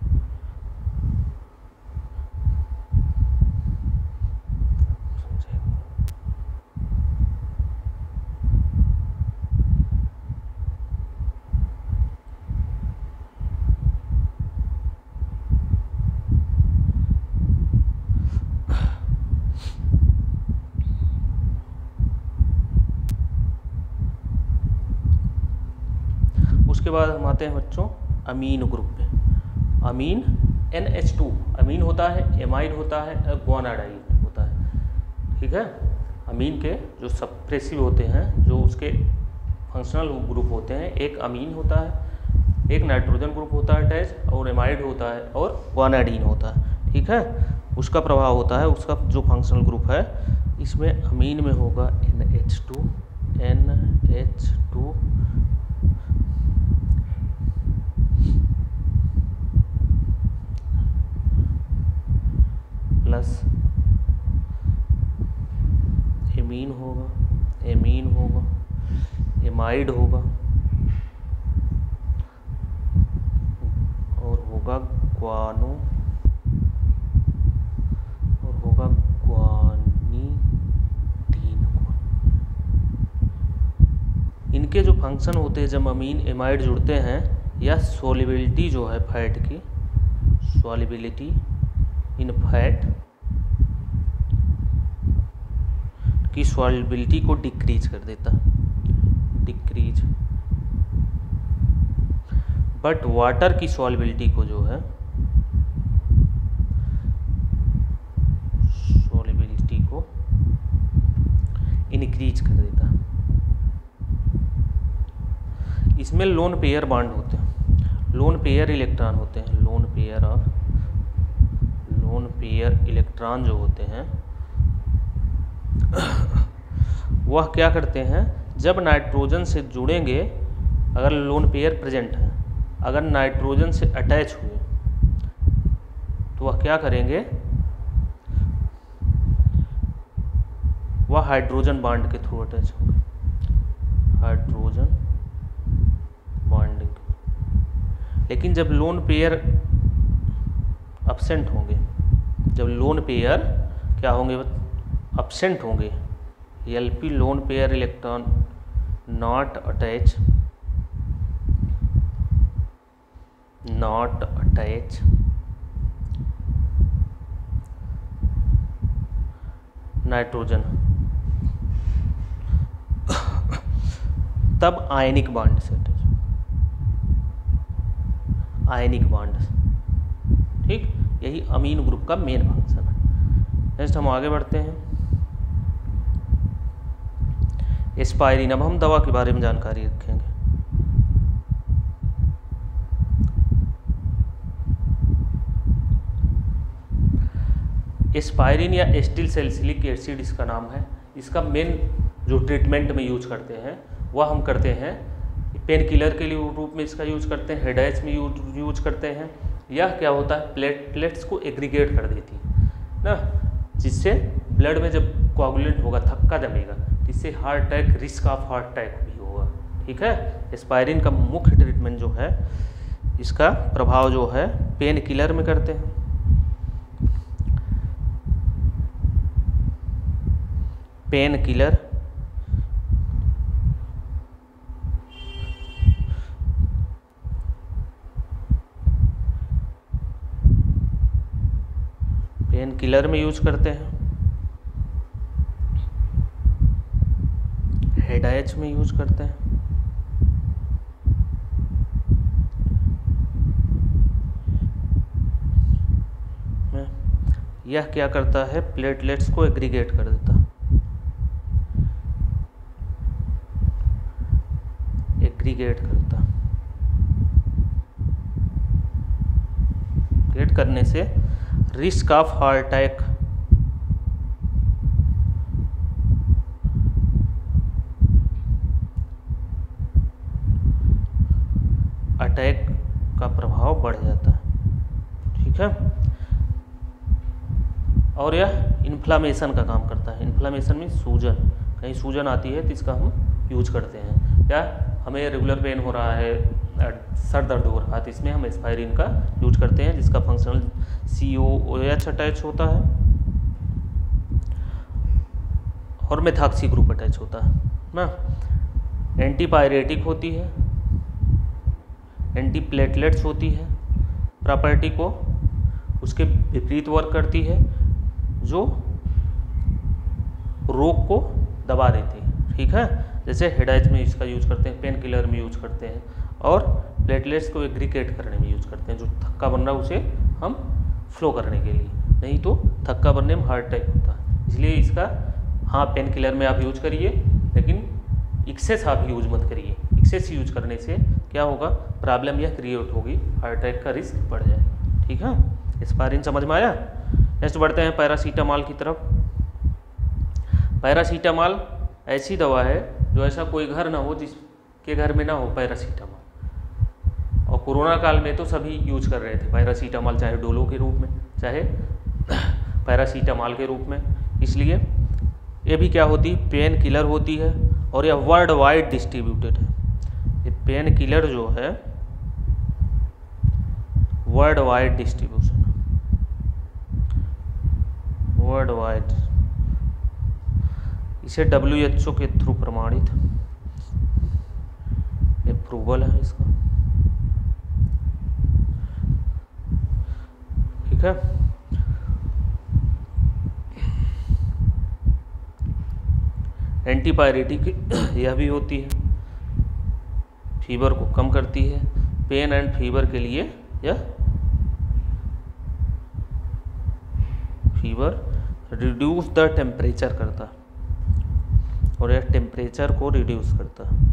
उसके बाद हम आते हैं बच्चों अमीन ग्रुप पे। Amine N H two amine होता है, एमाइड होता है, ग्वानाडाइन होता है। ठीक है, अमीन के जो सप्रेसिव होते हैं, जो उसके फंक्शनल ग्रुप होते हैं, एक अमीन होता है, एक नाइट्रोजन ग्रुप होता है अटैच, और एमाइड होता है, और ग्वानाडीन होता है। ठीक है, उसका प्रभाव होता है, उसका जो फंक्शनल ग्रुप है, इसमें अमीन में होगा N H two, N H two plus amine होगा, एमीन होगा, एमाइड होगा, और होगा ग्वानो, और होगा ग्वानीडीन। इनके जो फंक्शन होते हैं जब अमीन एमाइड जुड़ते हैं, या सॉल्युबिलिटी जो है फैट की, सॉल्युबिलिटी इन फैट की सॉल्युबिलिटी को डिक्रीज कर देता, डिक्रीज। बट वाटर की सॉल्युबिलिटी को जो है, सॉल्युबिलिटी को इंक्रीज कर देता। इसमें लोन पेयर बॉन्ड होते हैं, लोन पेयर इलेक्ट्रॉन होते हैं, lone pair of lone pair electron जो होते हैं वह क्या करते हैं, जब नाइट्रोजन से जुड़ेंगे, अगर लोन पेयर प्रेजेंट है, अगर नाइट्रोजन से अटैच हुए तो वह क्या करेंगे, वह हाइड्रोजन बॉन्ड के थ्रू अटैच होंगे, हाइड्रोजन बॉन्डिंग। लेकिन जब लोन पेयर अब्सेंट होंगे, जब लोन पेयर क्या होंगे, अब्सेंट होंगे, LP lone pair electron not attach, not attach nitrogen, तब आयनिक बॉन्ड से अटैच, आयनिक बॉन्ड। ठीक, यही अमीन ग्रुप का मेन फंक्शन है। नेक्स्ट हम आगे बढ़ते हैं, एस्पायरिन। अब हम दवा के बारे में जानकारी रखेंगे। एस्पायरिन या एस्टिल सैलिसिलिक एसिड इसका नाम है। इसका मेन जो ट्रीटमेंट में यूज करते हैं वह हम करते हैं पेन किलर के लिए रूप में इसका यूज करते हैं, हेडेक में यूज यूज करते हैं। यह क्या होता है, प्लेटलेट्स को एग्रीगेट कर देती है ना, जिससे ब्लड में जब कोआगुलेंट होगा, थक्का जमेगा, जिससे heart attack, risk of heart attack भी होगा। ठीक है, एस्पायरिन का मुख्य ट्रीटमेंट जो है, इसका प्रभाव जो है पेन किलर में करते हैं। पेन किलर, पेन किलर में यूज करते हैं, हेडेक में यूज करते हैं, यह क्या करता है, प्लेटलेट्स को एग्रीगेट कर देता, एग्रीगेट करता, एग्रीगेट करने से risk of heart attack, attack का प्रभाव बढ़ जाता है। ठीक है, और यह इन्फ्लामेशन का काम करता है। इन्फ्लामेशन में सूजन, कहीं सूजन आती है तो इसका हम यूज करते हैं। या हमें रेगुलर पेन हो रहा है, सर दर्द हो रहा है, तो इसमें हम एस्पायरिन का यूज करते हैं, जिसका functional C O O H attach होता है और मेथॉक्सी ग्रुप अटैच होता है ना। एंटीपायरेटिक होती है, एंटी प्लेटलेट्स होती है, प्रॉपर्टी को उसके विपरीत वर्क करती है, जो रोग को दबा देती है। ठीक है, जैसे हेडेक में इसका यूज करते हैं, पेन किलर में यूज करते हैं, और प्लेटलेट्स को एग्रीगेट करने में यूज करते हैं, जो थक्का बन रहा है उसे हम फ्लो करने के लिए, नहीं तो थक्का बनने में हार्ट अटैक होता है। इसलिए इसका हाँ पेन किलर में आप यूज करिए, लेकिन एक्सेस आप यूज मत करिए। एक्सेस यूज करने से क्या होगा, प्रॉब्लम यह क्रिएट होगी, हार्ट अटैक का रिस्क बढ़ जाए। ठीक है, एस्पाइरिन समझ में आया। नेक्स्ट बढ़ते हैं पैरासीटामॉल की तरफ। पैरासीटामॉल ऐसी दवा है जो ऐसा कोई घर ना हो जिसके घर में ना हो पैरासीटामॉल। और कोरोना काल में तो सभी यूज कर रहे थे पैरासीटामॉल, चाहे डोलो के रूप में चाहे पैरासीटामॉल के रूप में। इसलिए ये भी क्या होती है, पेन किलर होती है और यह वर्ल्ड वाइड डिस्ट्रीब्यूटेड है। ये पेन किलर जो है world wide distribution, world wide, इसे डब्ल्यू एच ओ के थ्रू प्रमाणित अप्रूवल है इसका। ठीक है, एंटीपायरेटिक यह भी होती है, फीवर को कम करती है। पेन एंड फीवर के लिए यह फीवर रिड्यूस द टेम्परेचर करता है और यह टेम्परेचर को रिड्यूस करता है,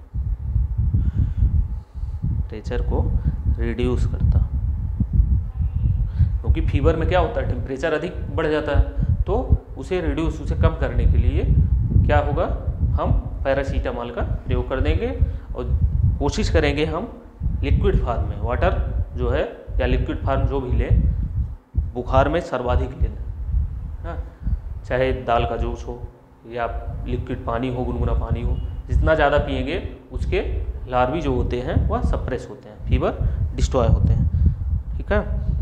टेम्परेचर को रिड्यूस करता, क्योंकि फीवर में क्या होता है, टेम्परेचर अधिक बढ़ जाता है, तो उसे रिड्यूस, उसे कम करने के लिए क्या होगा, हम पैरासीटामॉल का प्रयोग कर देंगे और कोशिश करेंगे हम लिक्विड फार्म में, वाटर जो है या लिक्विड फार्म जो भी लें, बुखार में सर्वाधिक लें। हाँ, चाहे दाल का जूस हो या लिक्विड पानी हो, गुनगुना पानी हो, जितना ज़्यादा पिएंगे उसके लार्वी जो होते हैं वह सप्रेस होते हैं, फीवर डिस्ट्रॉय होते हैं। ठीक है,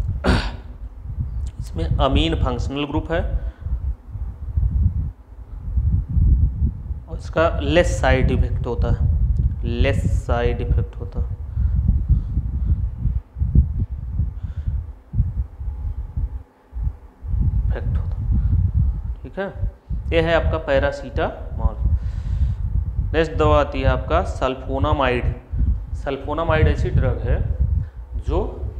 इसमें अमीन फंक्शनल ग्रुप है और इसका लेस साइड इफेक्ट होता है, लेस साइड इफेक्ट होता है। इफेक्ट होता, ठीक है, यह है आपका पैरासीटामॉल। नेक्स्ट दवा आती है आपका सल्फोनामाइड। सल्फोनामाइड ऐसी ड्रग है जो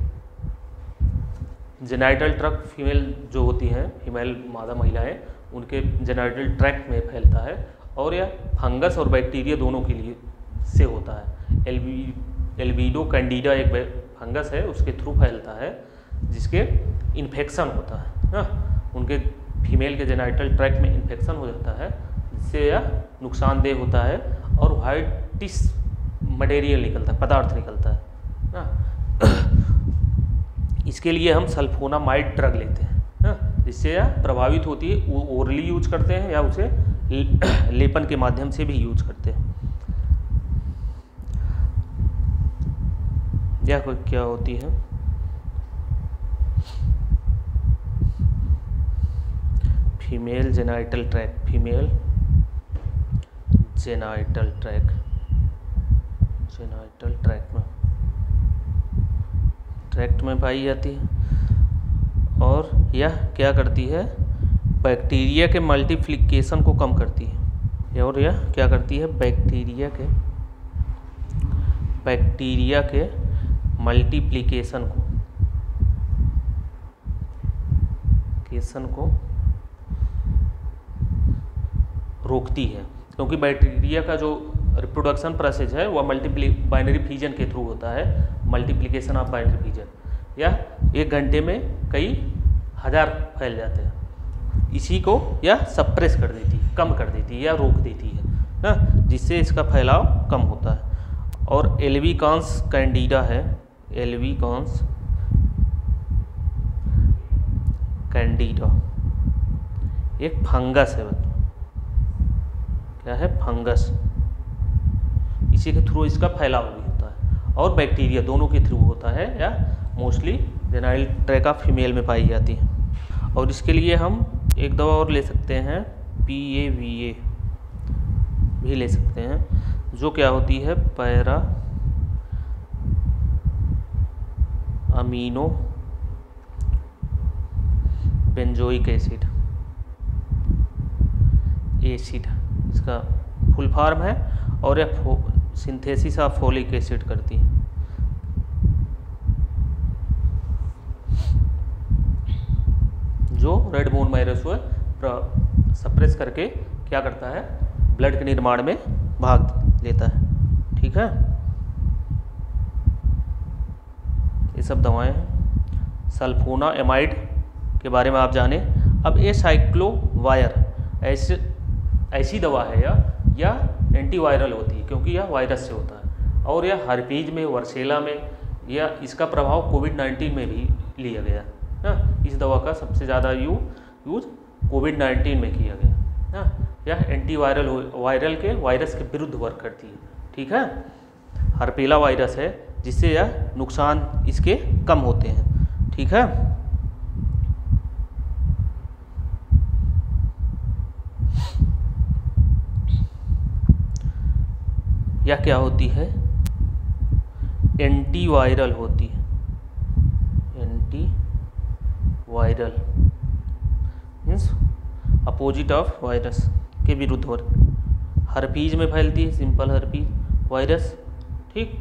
जेनाइटल ट्रैक्ट, फीमेल जो होती हैं, फीमेल मादा महिलाएं, उनके जेनाइटल ट्रैक्ट में फैलता है और यह फंगस और बैक्टीरिया दोनों के लिए से होता है। एल्बी एल्बिडो कैंडिडा एक फंगस है, उसके थ्रू फैलता है, जिसके इन्फेक्शन होता है ना, उनके फीमेल के जेनाइटल ट्रैक्ट में इन्फेक्शन हो जाता है, जिससे यह नुकसानदेह होता है और व्हाइटिश मटेरियल निकलता है, पदार्थ निकलता है ना। इसके लिए हम सल्फोनामाइड ड्रग लेते हैं ना, जिससे यह प्रभावित होती है। वो ओरली यूज करते हैं या उसे लेपन के माध्यम से भी यूज करते हैं। यह क्या होती है, female genital tract, female genital tract, genital tract में ट्रैक्ट में पाई जाती है और यह क्या करती है, बैक्टीरिया के मल्टीप्लिकेशन को कम करती है। और यह क्या करती है, बैक्टीरिया के बैक्टीरिया के मल्टीप्लिकेशन को केशन को रोकती है, क्योंकि बैक्टीरिया का जो रिप्रोडक्शन प्रोसेस है वह मल्टीप्ली बाइनरी फिजन के थ्रू होता है, मल्टीप्लिकेशन ऑफ बाइनरी फिजन। यह एक घंटे में कई हजार फैल जाते हैं, इसी को यह सप्रेस कर देती है, कम कर देती है या रोक देती है ना, जिससे इसका फैलाव कम होता है। और एल्बिकांस कैंडिडा है, एल्बिकांस कैंडिडा एक फंगस है, क्या है, फंगस, इसी के थ्रू इसका फैलाव भी होता है और बैक्टीरिया दोनों के थ्रू होता है, या मोस्टली जेनाइल ट्रैका फीमेल में पाई जाती है। और इसके लिए हम एक दवा और ले सकते हैं, पी ए वी ए भी ले सकते हैं, जो क्या होती है, para amino benzoic acid, acid इसका फुल फॉर्म है, और यह सिंथेसिस ऑफ फोलिक एसिड करती है। जो रेड बोन वायरस को सप्रेस करके क्या करता है, ब्लड के निर्माण में भाग लेता है। ठीक है, ये सब दवाएं हैं। सल्फोनामाइड के बारे में आप जाने। अब ये साइक्लोवायर ऐसे ऐसी दवा है या या एंटीवायरल होती है क्योंकि यह वायरस से होता है, और यह हर्पीज में, वर्सेला में, या इसका प्रभाव कोविड नाइन्टीन में भी लिया गया ना। इस दवा का सबसे ज़्यादा यू यूज कोविड नाइन्टीन में किया गया ना। यह एंटीवायरल वायरल के वायरस के विरुद्ध वर्क करती है। ठीक है, हर्पेला वायरस है जिससे यह नुकसान इसके कम होते हैं। ठीक है, यह क्या होती है, एंटीवायरल होती है। Anti viral means opposite of virus के विरुद्ध वर्क। हर्पीज में फैलती है, सिंपल हर्पीज वायरस। ठीक,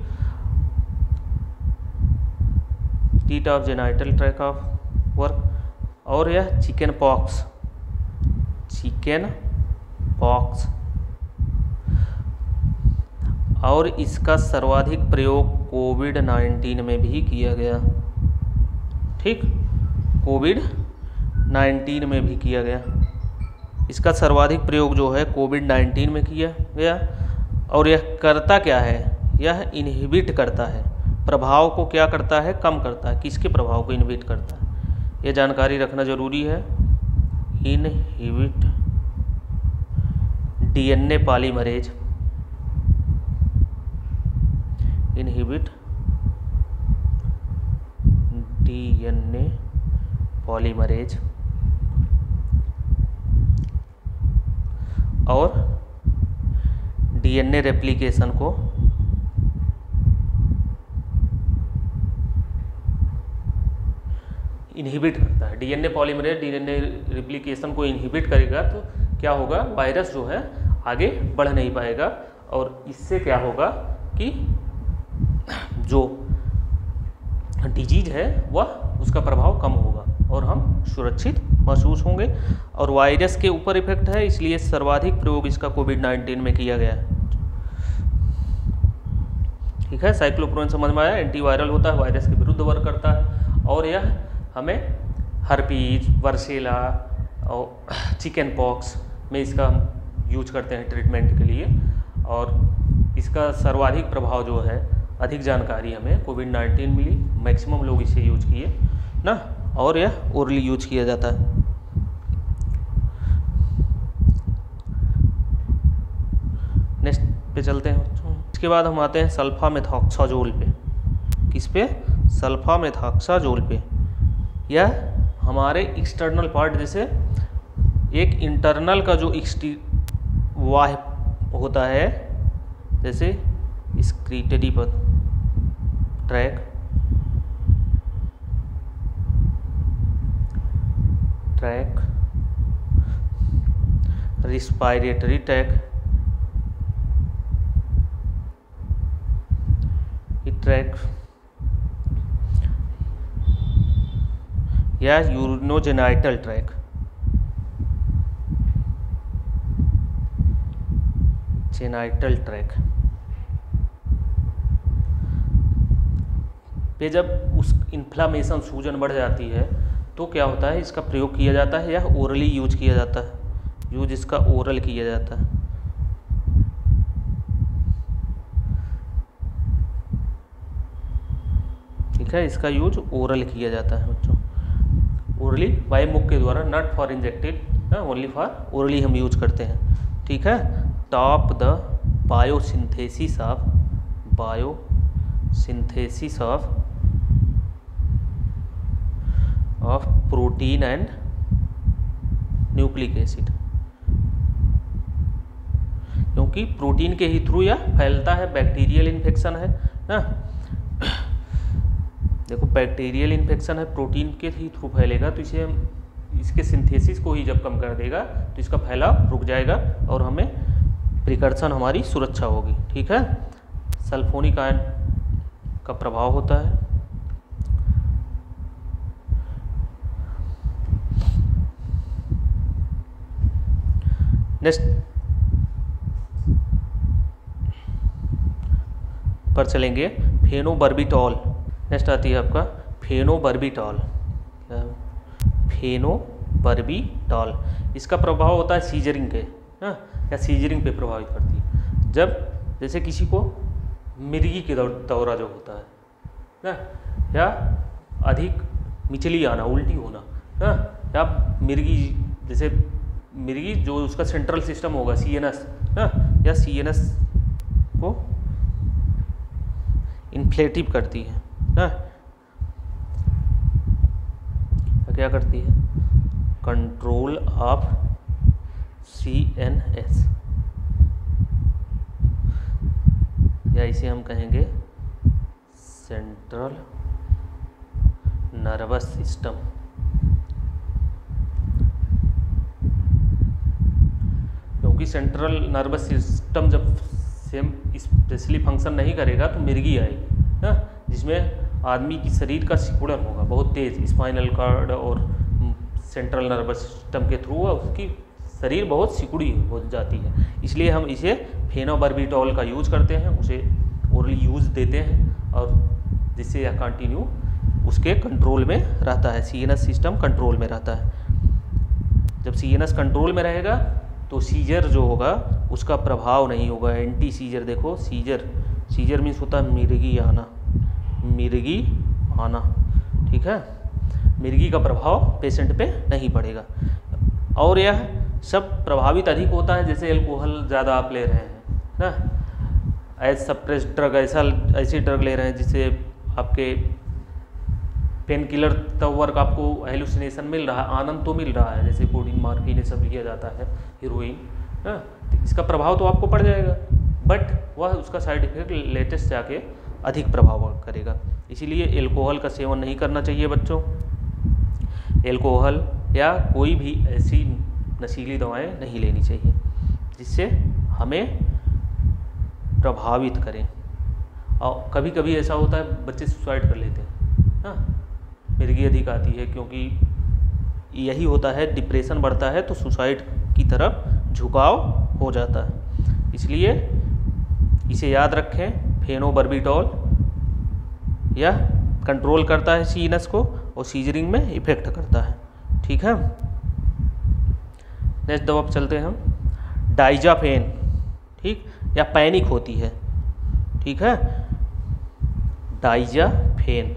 टीट of genital tract of work. और यह चिकन पॉक्स, चिकन पॉक्स, और इसका सर्वाधिक प्रयोग कोविड नाइन्टीन में भी किया गया। ठीक, कोविड नाइन्टीन में भी किया गया। इसका सर्वाधिक प्रयोग जो है कोविड नाइन्टीन में किया गया। और यह करता क्या है, यह इनहिबिट करता है, प्रभाव को क्या करता है, कम करता है। किसके प्रभाव को इनहिबिट करता है, यह जानकारी रखना जरूरी है। Inhibit DNA polymerase, inhibit DNA polymerase, और डीएनए रेप्लिकेशन को इनहिबिट करता है। डीएनए पॉलीमरेज डीएनए रेप्लिकेशन को इनहिबिट करेगा तो क्या होगा, वायरस जो है आगे बढ़ नहीं पाएगा, और इससे क्या होगा कि जो डिजीज है वह उसका प्रभाव कम होगा और हम सुरक्षित महसूस होंगे। और वायरस के ऊपर इफेक्ट है, इसलिए सर्वाधिक प्रयोग इसका कोविड नाइन्टीन में किया गया है। ठीक है, साइक्लोप्रोन समझ में आया। एंटीवायरल होता है, वायरस के विरुद्ध वर्क करता है, और यह हमें हर्पीज, वर्सेला और चिकन पॉक्स में इसका हम यूज करते हैं ट्रीटमेंट के लिए। और इसका सर्वाधिक प्रभाव जो है, अधिक जानकारी हमें कोविड नाइन्टीन मिली, मैक्सिमम लोग इसे यूज किए ना, और यह ओरली यूज किया जाता है। नेक्स्ट पे चलते हैं। इसके बाद हम आते हैं सल्फामेथॉक्साजोल पे। किस पे, सल्फामेथॉक्साजोल पे। यह हमारे एक्सटर्नल पार्ट, जैसे एक इंटरनल का जो एक्सटी वाह होता है, जैसे स्क्रीटरी पर tract, tract, respiratory tract, tract या यूरिनोजेनाइटल ट्रैक, जेनाइटल ट्रैक पे जब उस इन्फ्लामेशन, सूजन बढ़ जाती है तो क्या होता है, इसका प्रयोग किया जाता है या ओरली यूज किया जाता है। यूज इसका ओरल किया जाता है। ठीक है, इसका यूज ओरल किया जाता है बच्चों, ओरली बाय मुख के द्वारा, not for injected, only for orally हम यूज करते हैं। ठीक है, top the biosynthesis of biosynthesis of of protein and nucleic acid, क्योंकि प्रोटीन के ही थ्रू यह फैलता है। बैक्टीरियल इन्फेक्शन है ना, देखो बैक्टीरियल इन्फेक्शन है, प्रोटीन के ही थ्रू फैलेगा, तो इसे हम इसके सिंथेसिस को ही जब कम कर देगा तो इसका फैलाव रुक जाएगा और हमें प्रिकॉशन, हमारी सुरक्षा होगी। ठीक है, सल्फोनिक आयन का प्रभाव होता है। नेक्स्ट पर चलेंगे फेनोबर्बिटॉल। नेक्स्ट आती है आपका फेनोबर्बिटॉल। फेनोबर्बिटॉल इसका प्रभाव होता है सीजरिंग के, हाँ, या सीजरिंग पे प्रभावित करती है। जब जैसे किसी को मिर्गी के दौरा जो होता है ना, या अधिक मिचली आना, उल्टी होना, हाँ, या मिर्गी जैसे मिर्गी जो उसका सेंट्रल सिस्टम होगा सी एन एस, हाँ, या सी एन एस को इन्फ्लेटिव करती है ना, क्या करती है, control of C N S, या इसे हम कहेंगे सेंट्रल नर्वस सिस्टम। क्योंकि सेंट्रल नर्वस सिस्टम जब सेम स्पेशली फंक्शन नहीं करेगा तो मिर्गी आएगी ना, जिसमें आदमी की शरीर का सिकुड़न होगा बहुत तेज, स्पाइनल कॉर्ड और सेंट्रल नर्वस सिस्टम के थ्रू उसकी शरीर बहुत सिकुड़ी हो जाती है। इसलिए हम इसे फेनोबर्बिटॉल का यूज करते हैं, उसे ओरली यूज देते हैं, और जिससे यह कंटिन्यू उसके कंट्रोल में रहता है, सीएनएस सिस्टम कंट्रोल में रहता है। जब सीएनएस कंट्रोल में रहेगा तो सीजर जो होगा उसका प्रभाव नहीं होगा, एंटी सीजर। देखो सीजर, सीजर मीन्स होता है मिर्गी आना, मिर्गी आना, ठीक है, मिर्गी का प्रभाव पेशेंट पे नहीं पड़ेगा। और यह सब प्रभावित अधिक होता है जैसे अल्कोहल ज़्यादा आप ले रहे हैं ना, एज सप्रेस ड्रग, ऐसा ऐसी ड्रग ले रहे हैं जिससे आपके पेन किलर तब वर्क आपको हेलुसिनेशन मिल रहा है, आनंद तो मिल रहा है, जैसे कोडीन, मार्फिन ये सब लिया जाता है, हीरोइन, हाँ, तो इसका प्रभाव तो आपको पड़ जाएगा, बट वह उसका साइड इफेक्ट लेटेस्ट जाके अधिक प्रभाव करेगा। इसीलिए एल्कोहल का सेवन नहीं करना चाहिए बच्चों। एल्कोहल या कोई भी ऐसी नशीली दवाएं नहीं लेनी चाहिए जिससे हमें प्रभावित करें। और कभी कभी ऐसा होता है बच्चे सुसाइड कर लेते हैं, हाँ, मिर्गी अधिक आती है, क्योंकि यही होता है, डिप्रेशन बढ़ता है तो सुसाइड की तरफ झुकाव हो जाता है। इसलिए इसे याद रखें, फेनोबर्बिटॉल यह कंट्रोल करता है सीएनएस को और सीजरिंग में इफेक्ट करता है, ठीक है। नेक्स्ट दवा पर चलते हैं हम, डाइजाफेन, ठीक, या पैनिक होती है, ठीक है, डाइजाफेन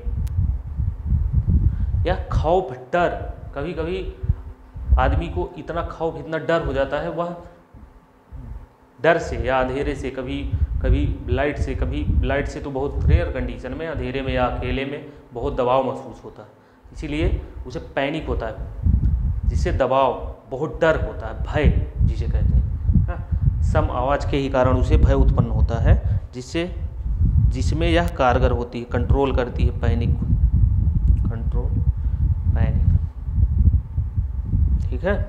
या खौफ, डर। कभी कभी आदमी को इतना खौफ, इतना डर हो जाता है, वह डर से या अंधेरे से, कभी कभी लाइट से, कभी लाइट से तो बहुत रेयर कंडीशन में, अंधेरे में या अकेले में बहुत दबाव महसूस होता है, इसीलिए उसे पैनिक होता है, जिससे दबाव, बहुत डर होता है, भय जिसे कहते हैं, हाँ, सम आवाज़ के ही कारण उसे भय उत्पन्न होता है, जिससे जिसमें यह कारगर होती है, कंट्रोल करती है पैनिक को, कंट्रोल पैनिक, ठीक है।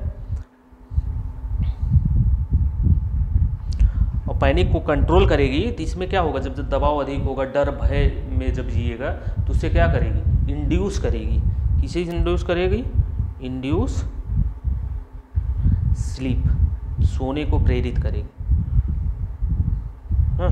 और पैनिक को कंट्रोल करेगी तो इसमें क्या होगा, जब जब दबाव अधिक होगा, डर भय में जब जिएगा तो उससे क्या करेगी, इंड्यूस करेगी, किसे इंड्यूस करेगी, इंड्यूस स्लीप, सोने को प्रेरित करेगी, हाँ,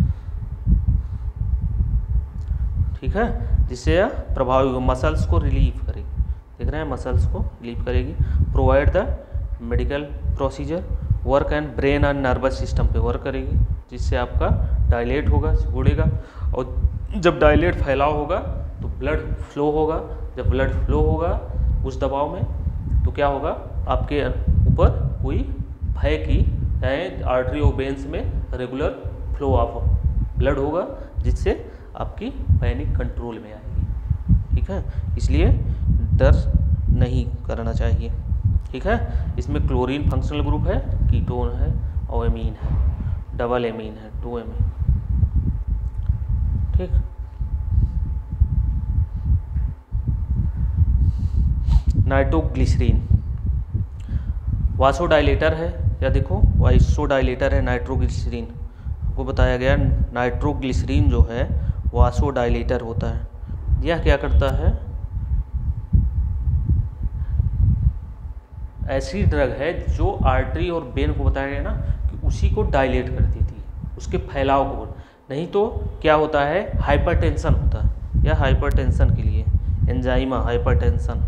ठीक है, जिससे यह प्रभावी मसल्स को रिलीव करेगी, देख रहे हैं, मसल्स को रिलीव करेगी। Provide the medical procedure work and brain and nervous system पे वर्क करेगी, जिससे आपका डायलेट होगा, सिकुड़ेगा, और जब डायलेट फैलाव होगा तो ब्लड फ्लो होगा, जब ब्लड फ्लो होगा उस दबाव में तो क्या होगा, आपके ऊपर कोई भय की आर्टरी और वेन्स में रेगुलर फ्लो ऑफ ब्लड होगा, जिससे आपकी पैनिक कंट्रोल में आएगी, ठीक है। इसलिए डर नहीं करना चाहिए, ठीक है। इसमें क्लोरीन फंक्शनल ग्रुप है, कीटोन है और एमीन है, डबल एमीन है, टू एमीन, ठीक। नाइट्रोग्लिसरीन वासोडाइलेटर है, या देखो वाइसोडाइलेटर है नाइट्रोग्लिसरीन, आपको बताया गया नाइट्रोग्लिसरीन जो है वासोडाइलेटर होता है। यह क्या करता है, ऐसी ड्रग है जो आर्टरी और वेन को बताया गया ना कि उसी को डायलेट कर देती है, उसके फैलाव को। नहीं तो क्या होता है, हाइपरटेंशन होता है, या हाइपरटेंशन के लिए एंजाइमा हाइपरटेंशन,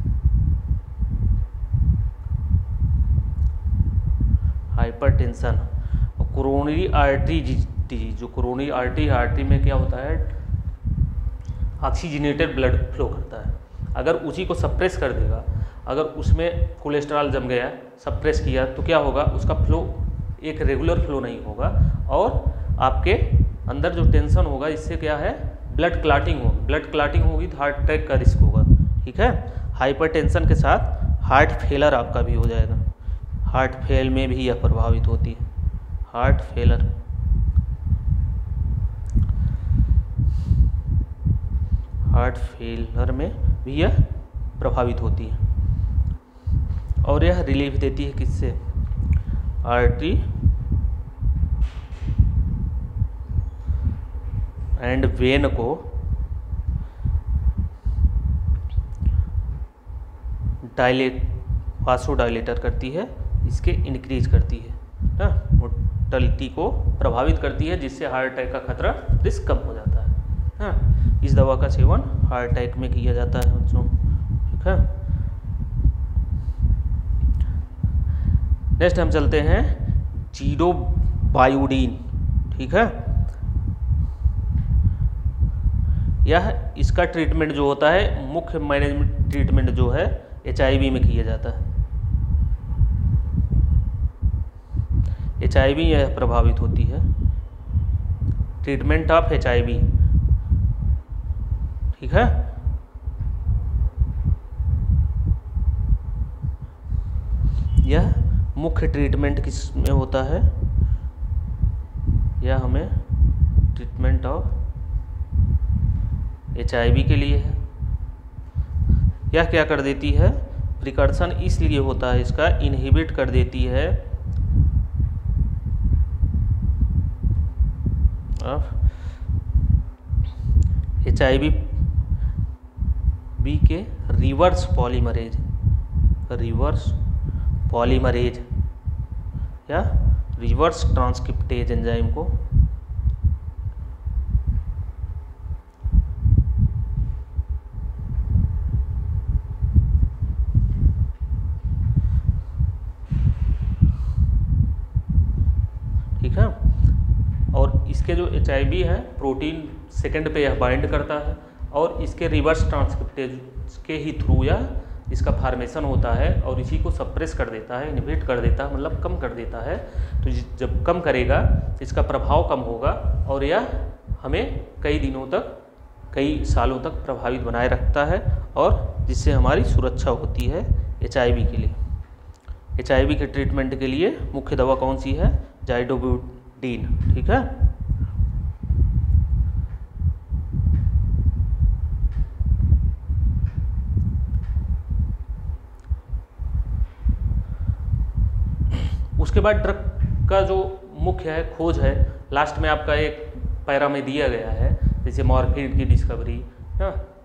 हाइपरटेंशन और कोरोनरी आर्टरी डिजीज। जो कोरोनरी आर्टरी आर्टरी में क्या होता है, ऑक्सीजनेटेड ब्लड फ्लो करता है, अगर उसी को सप्रेस कर देगा, अगर उसमें कोलेस्ट्रॉल जम गया, सप्रेस किया, तो क्या होगा, उसका फ्लो एक रेगुलर फ्लो नहीं होगा और आपके अंदर जो टेंशन होगा, इससे क्या है, ब्लड क्लॉटिंग होगी, ब्लड क्लॉटिंग होगी तो हार्ट अटैक का रिस्क होगा। ठीक है, हाइपरटेंशन के साथ हार्ट फेलर आपका भी हो जाएगा, हार्ट फेल में भी यह प्रभावित होती है, हार्ट फेलर। हार्ट फेलर में भी यह प्रभावित होती है और यह रिलीफ देती है किससे, आर्टरी एंड वेन को डायलेट, वासोडायलेटर करती है, इसके इंक्रीज करती है ना, मोर्टेलिटी को प्रभावित करती है, जिससे हार्ट अटैक का खतरा रिस्क कम हो जाता है ना। इस दवा का सेवन हार्ट अटैक में किया जाता है बच्चों। ठीक है, नेक्स्ट हम चलते हैं जीरो बायोडीन। ठीक है, यह इसका ट्रीटमेंट जो होता है, मुख्य मैनेजमेंट ट्रीटमेंट जो है एच आई वी में किया जाता है, एच आई वी यह प्रभावित होती है, treatment of H I V. ठीक है, यह मुख्य ट्रीटमेंट किस में होता है, यह हमें treatment of H I V के लिए है। यह क्या कर देती है, प्रिकर्शन इसलिए होता है इसका, इनहिबिट कर देती है एच आई वी बी के रिवर्स पॉलीमरेज, रिवर्स पॉलीमरेज या रिवर्स ट्रांसक्रिप्टेज एंजाइम को ठीक है, और इसके जो एच आई वी है प्रोटीन सेकंड पे यह बाइंड करता है और इसके रिवर्स ट्रांसक्रिप्टेज के ही थ्रू यह इसका फार्मेशन होता है और इसी को सप्रेस कर देता है, इनहिबिट कर देता है, मतलब कम कर देता है। तो जब कम करेगा इसका प्रभाव कम होगा और यह हमें कई दिनों तक, कई सालों तक प्रभावित बनाए रखता है और जिससे हमारी सुरक्षा होती है एच आई वी के लिए। एच आई वी के ट्रीटमेंट के लिए मुख्य दवा कौन सी है, जाइडोब्यूटीन। ठीक है, उसके बाद ड्रग का जो मुख्य है खोज है, लास्ट में आपका एक पैरा में दिया गया है, जैसे मॉर्फिन की डिस्कवरी ना,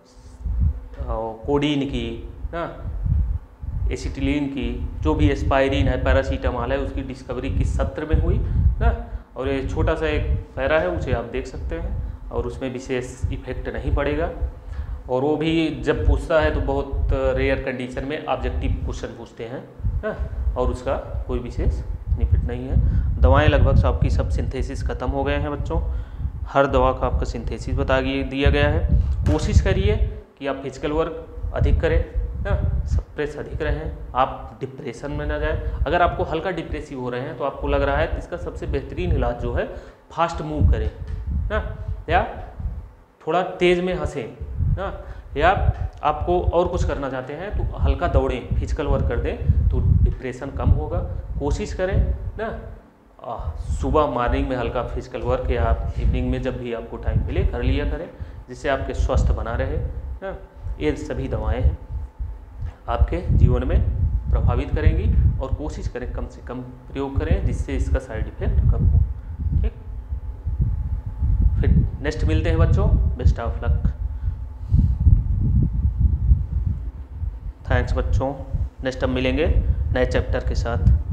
कोडीन की ना, एसिटिलीन की, जो भी एस्पायरिन है, पैरासीटामॉल है, उसकी डिस्कवरी किस सत्र में हुई ना। और ये छोटा सा एक पैरा है, उसे आप देख सकते हैं और उसमें विशेष इफेक्ट नहीं पड़ेगा और वो भी जब पूछता है तो बहुत रेयर कंडीशन में ऑब्जेक्टिव क्वेश्चन पूछते हैं ना, और उसका कोई विशेष बेनिफिट नहीं है। दवाएं लगभग आपकी सब सिंथेसिस खत्म हो गए हैं बच्चों, हर दवा का आपका सिंथेसिस बता दिया गया है। कोशिश करिए कि आप फिजिकल वर्क अधिक करें ना, स्ट्रेस अधिक रहें, आप डिप्रेशन में ना जाए। अगर आपको हल्का डिप्रेसिव हो रहे हैं तो आपको लग रहा है तो इसका सबसे बेहतरीन इलाज जो है फास्ट मूव करें ना, या थोड़ा तेज़ में हंसें ना, या आपको और कुछ करना चाहते हैं तो हल्का दौड़ें, फिजिकल वर्क कर दें तो डिप्रेशन कम होगा। कोशिश करें ना, सुबह मॉर्निंग में हल्का फिजिकल वर्क या इवनिंग में जब भी आपको टाइम मिले कर लिया करें, जिससे आपके स्वस्थ बना रहे ना। ये सभी दवाएं हैं आपके जीवन में प्रभावित करेंगी और कोशिश करें कम से कम प्रयोग करें जिससे इसका साइड इफेक्ट कम हो। ठीक, फिर नेक्स्ट मिलते हैं बच्चों, बेस्ट ऑफ लक। थैंक्स बच्चों, नेक्स्ट हम मिलेंगे नए चैप्टर के साथ।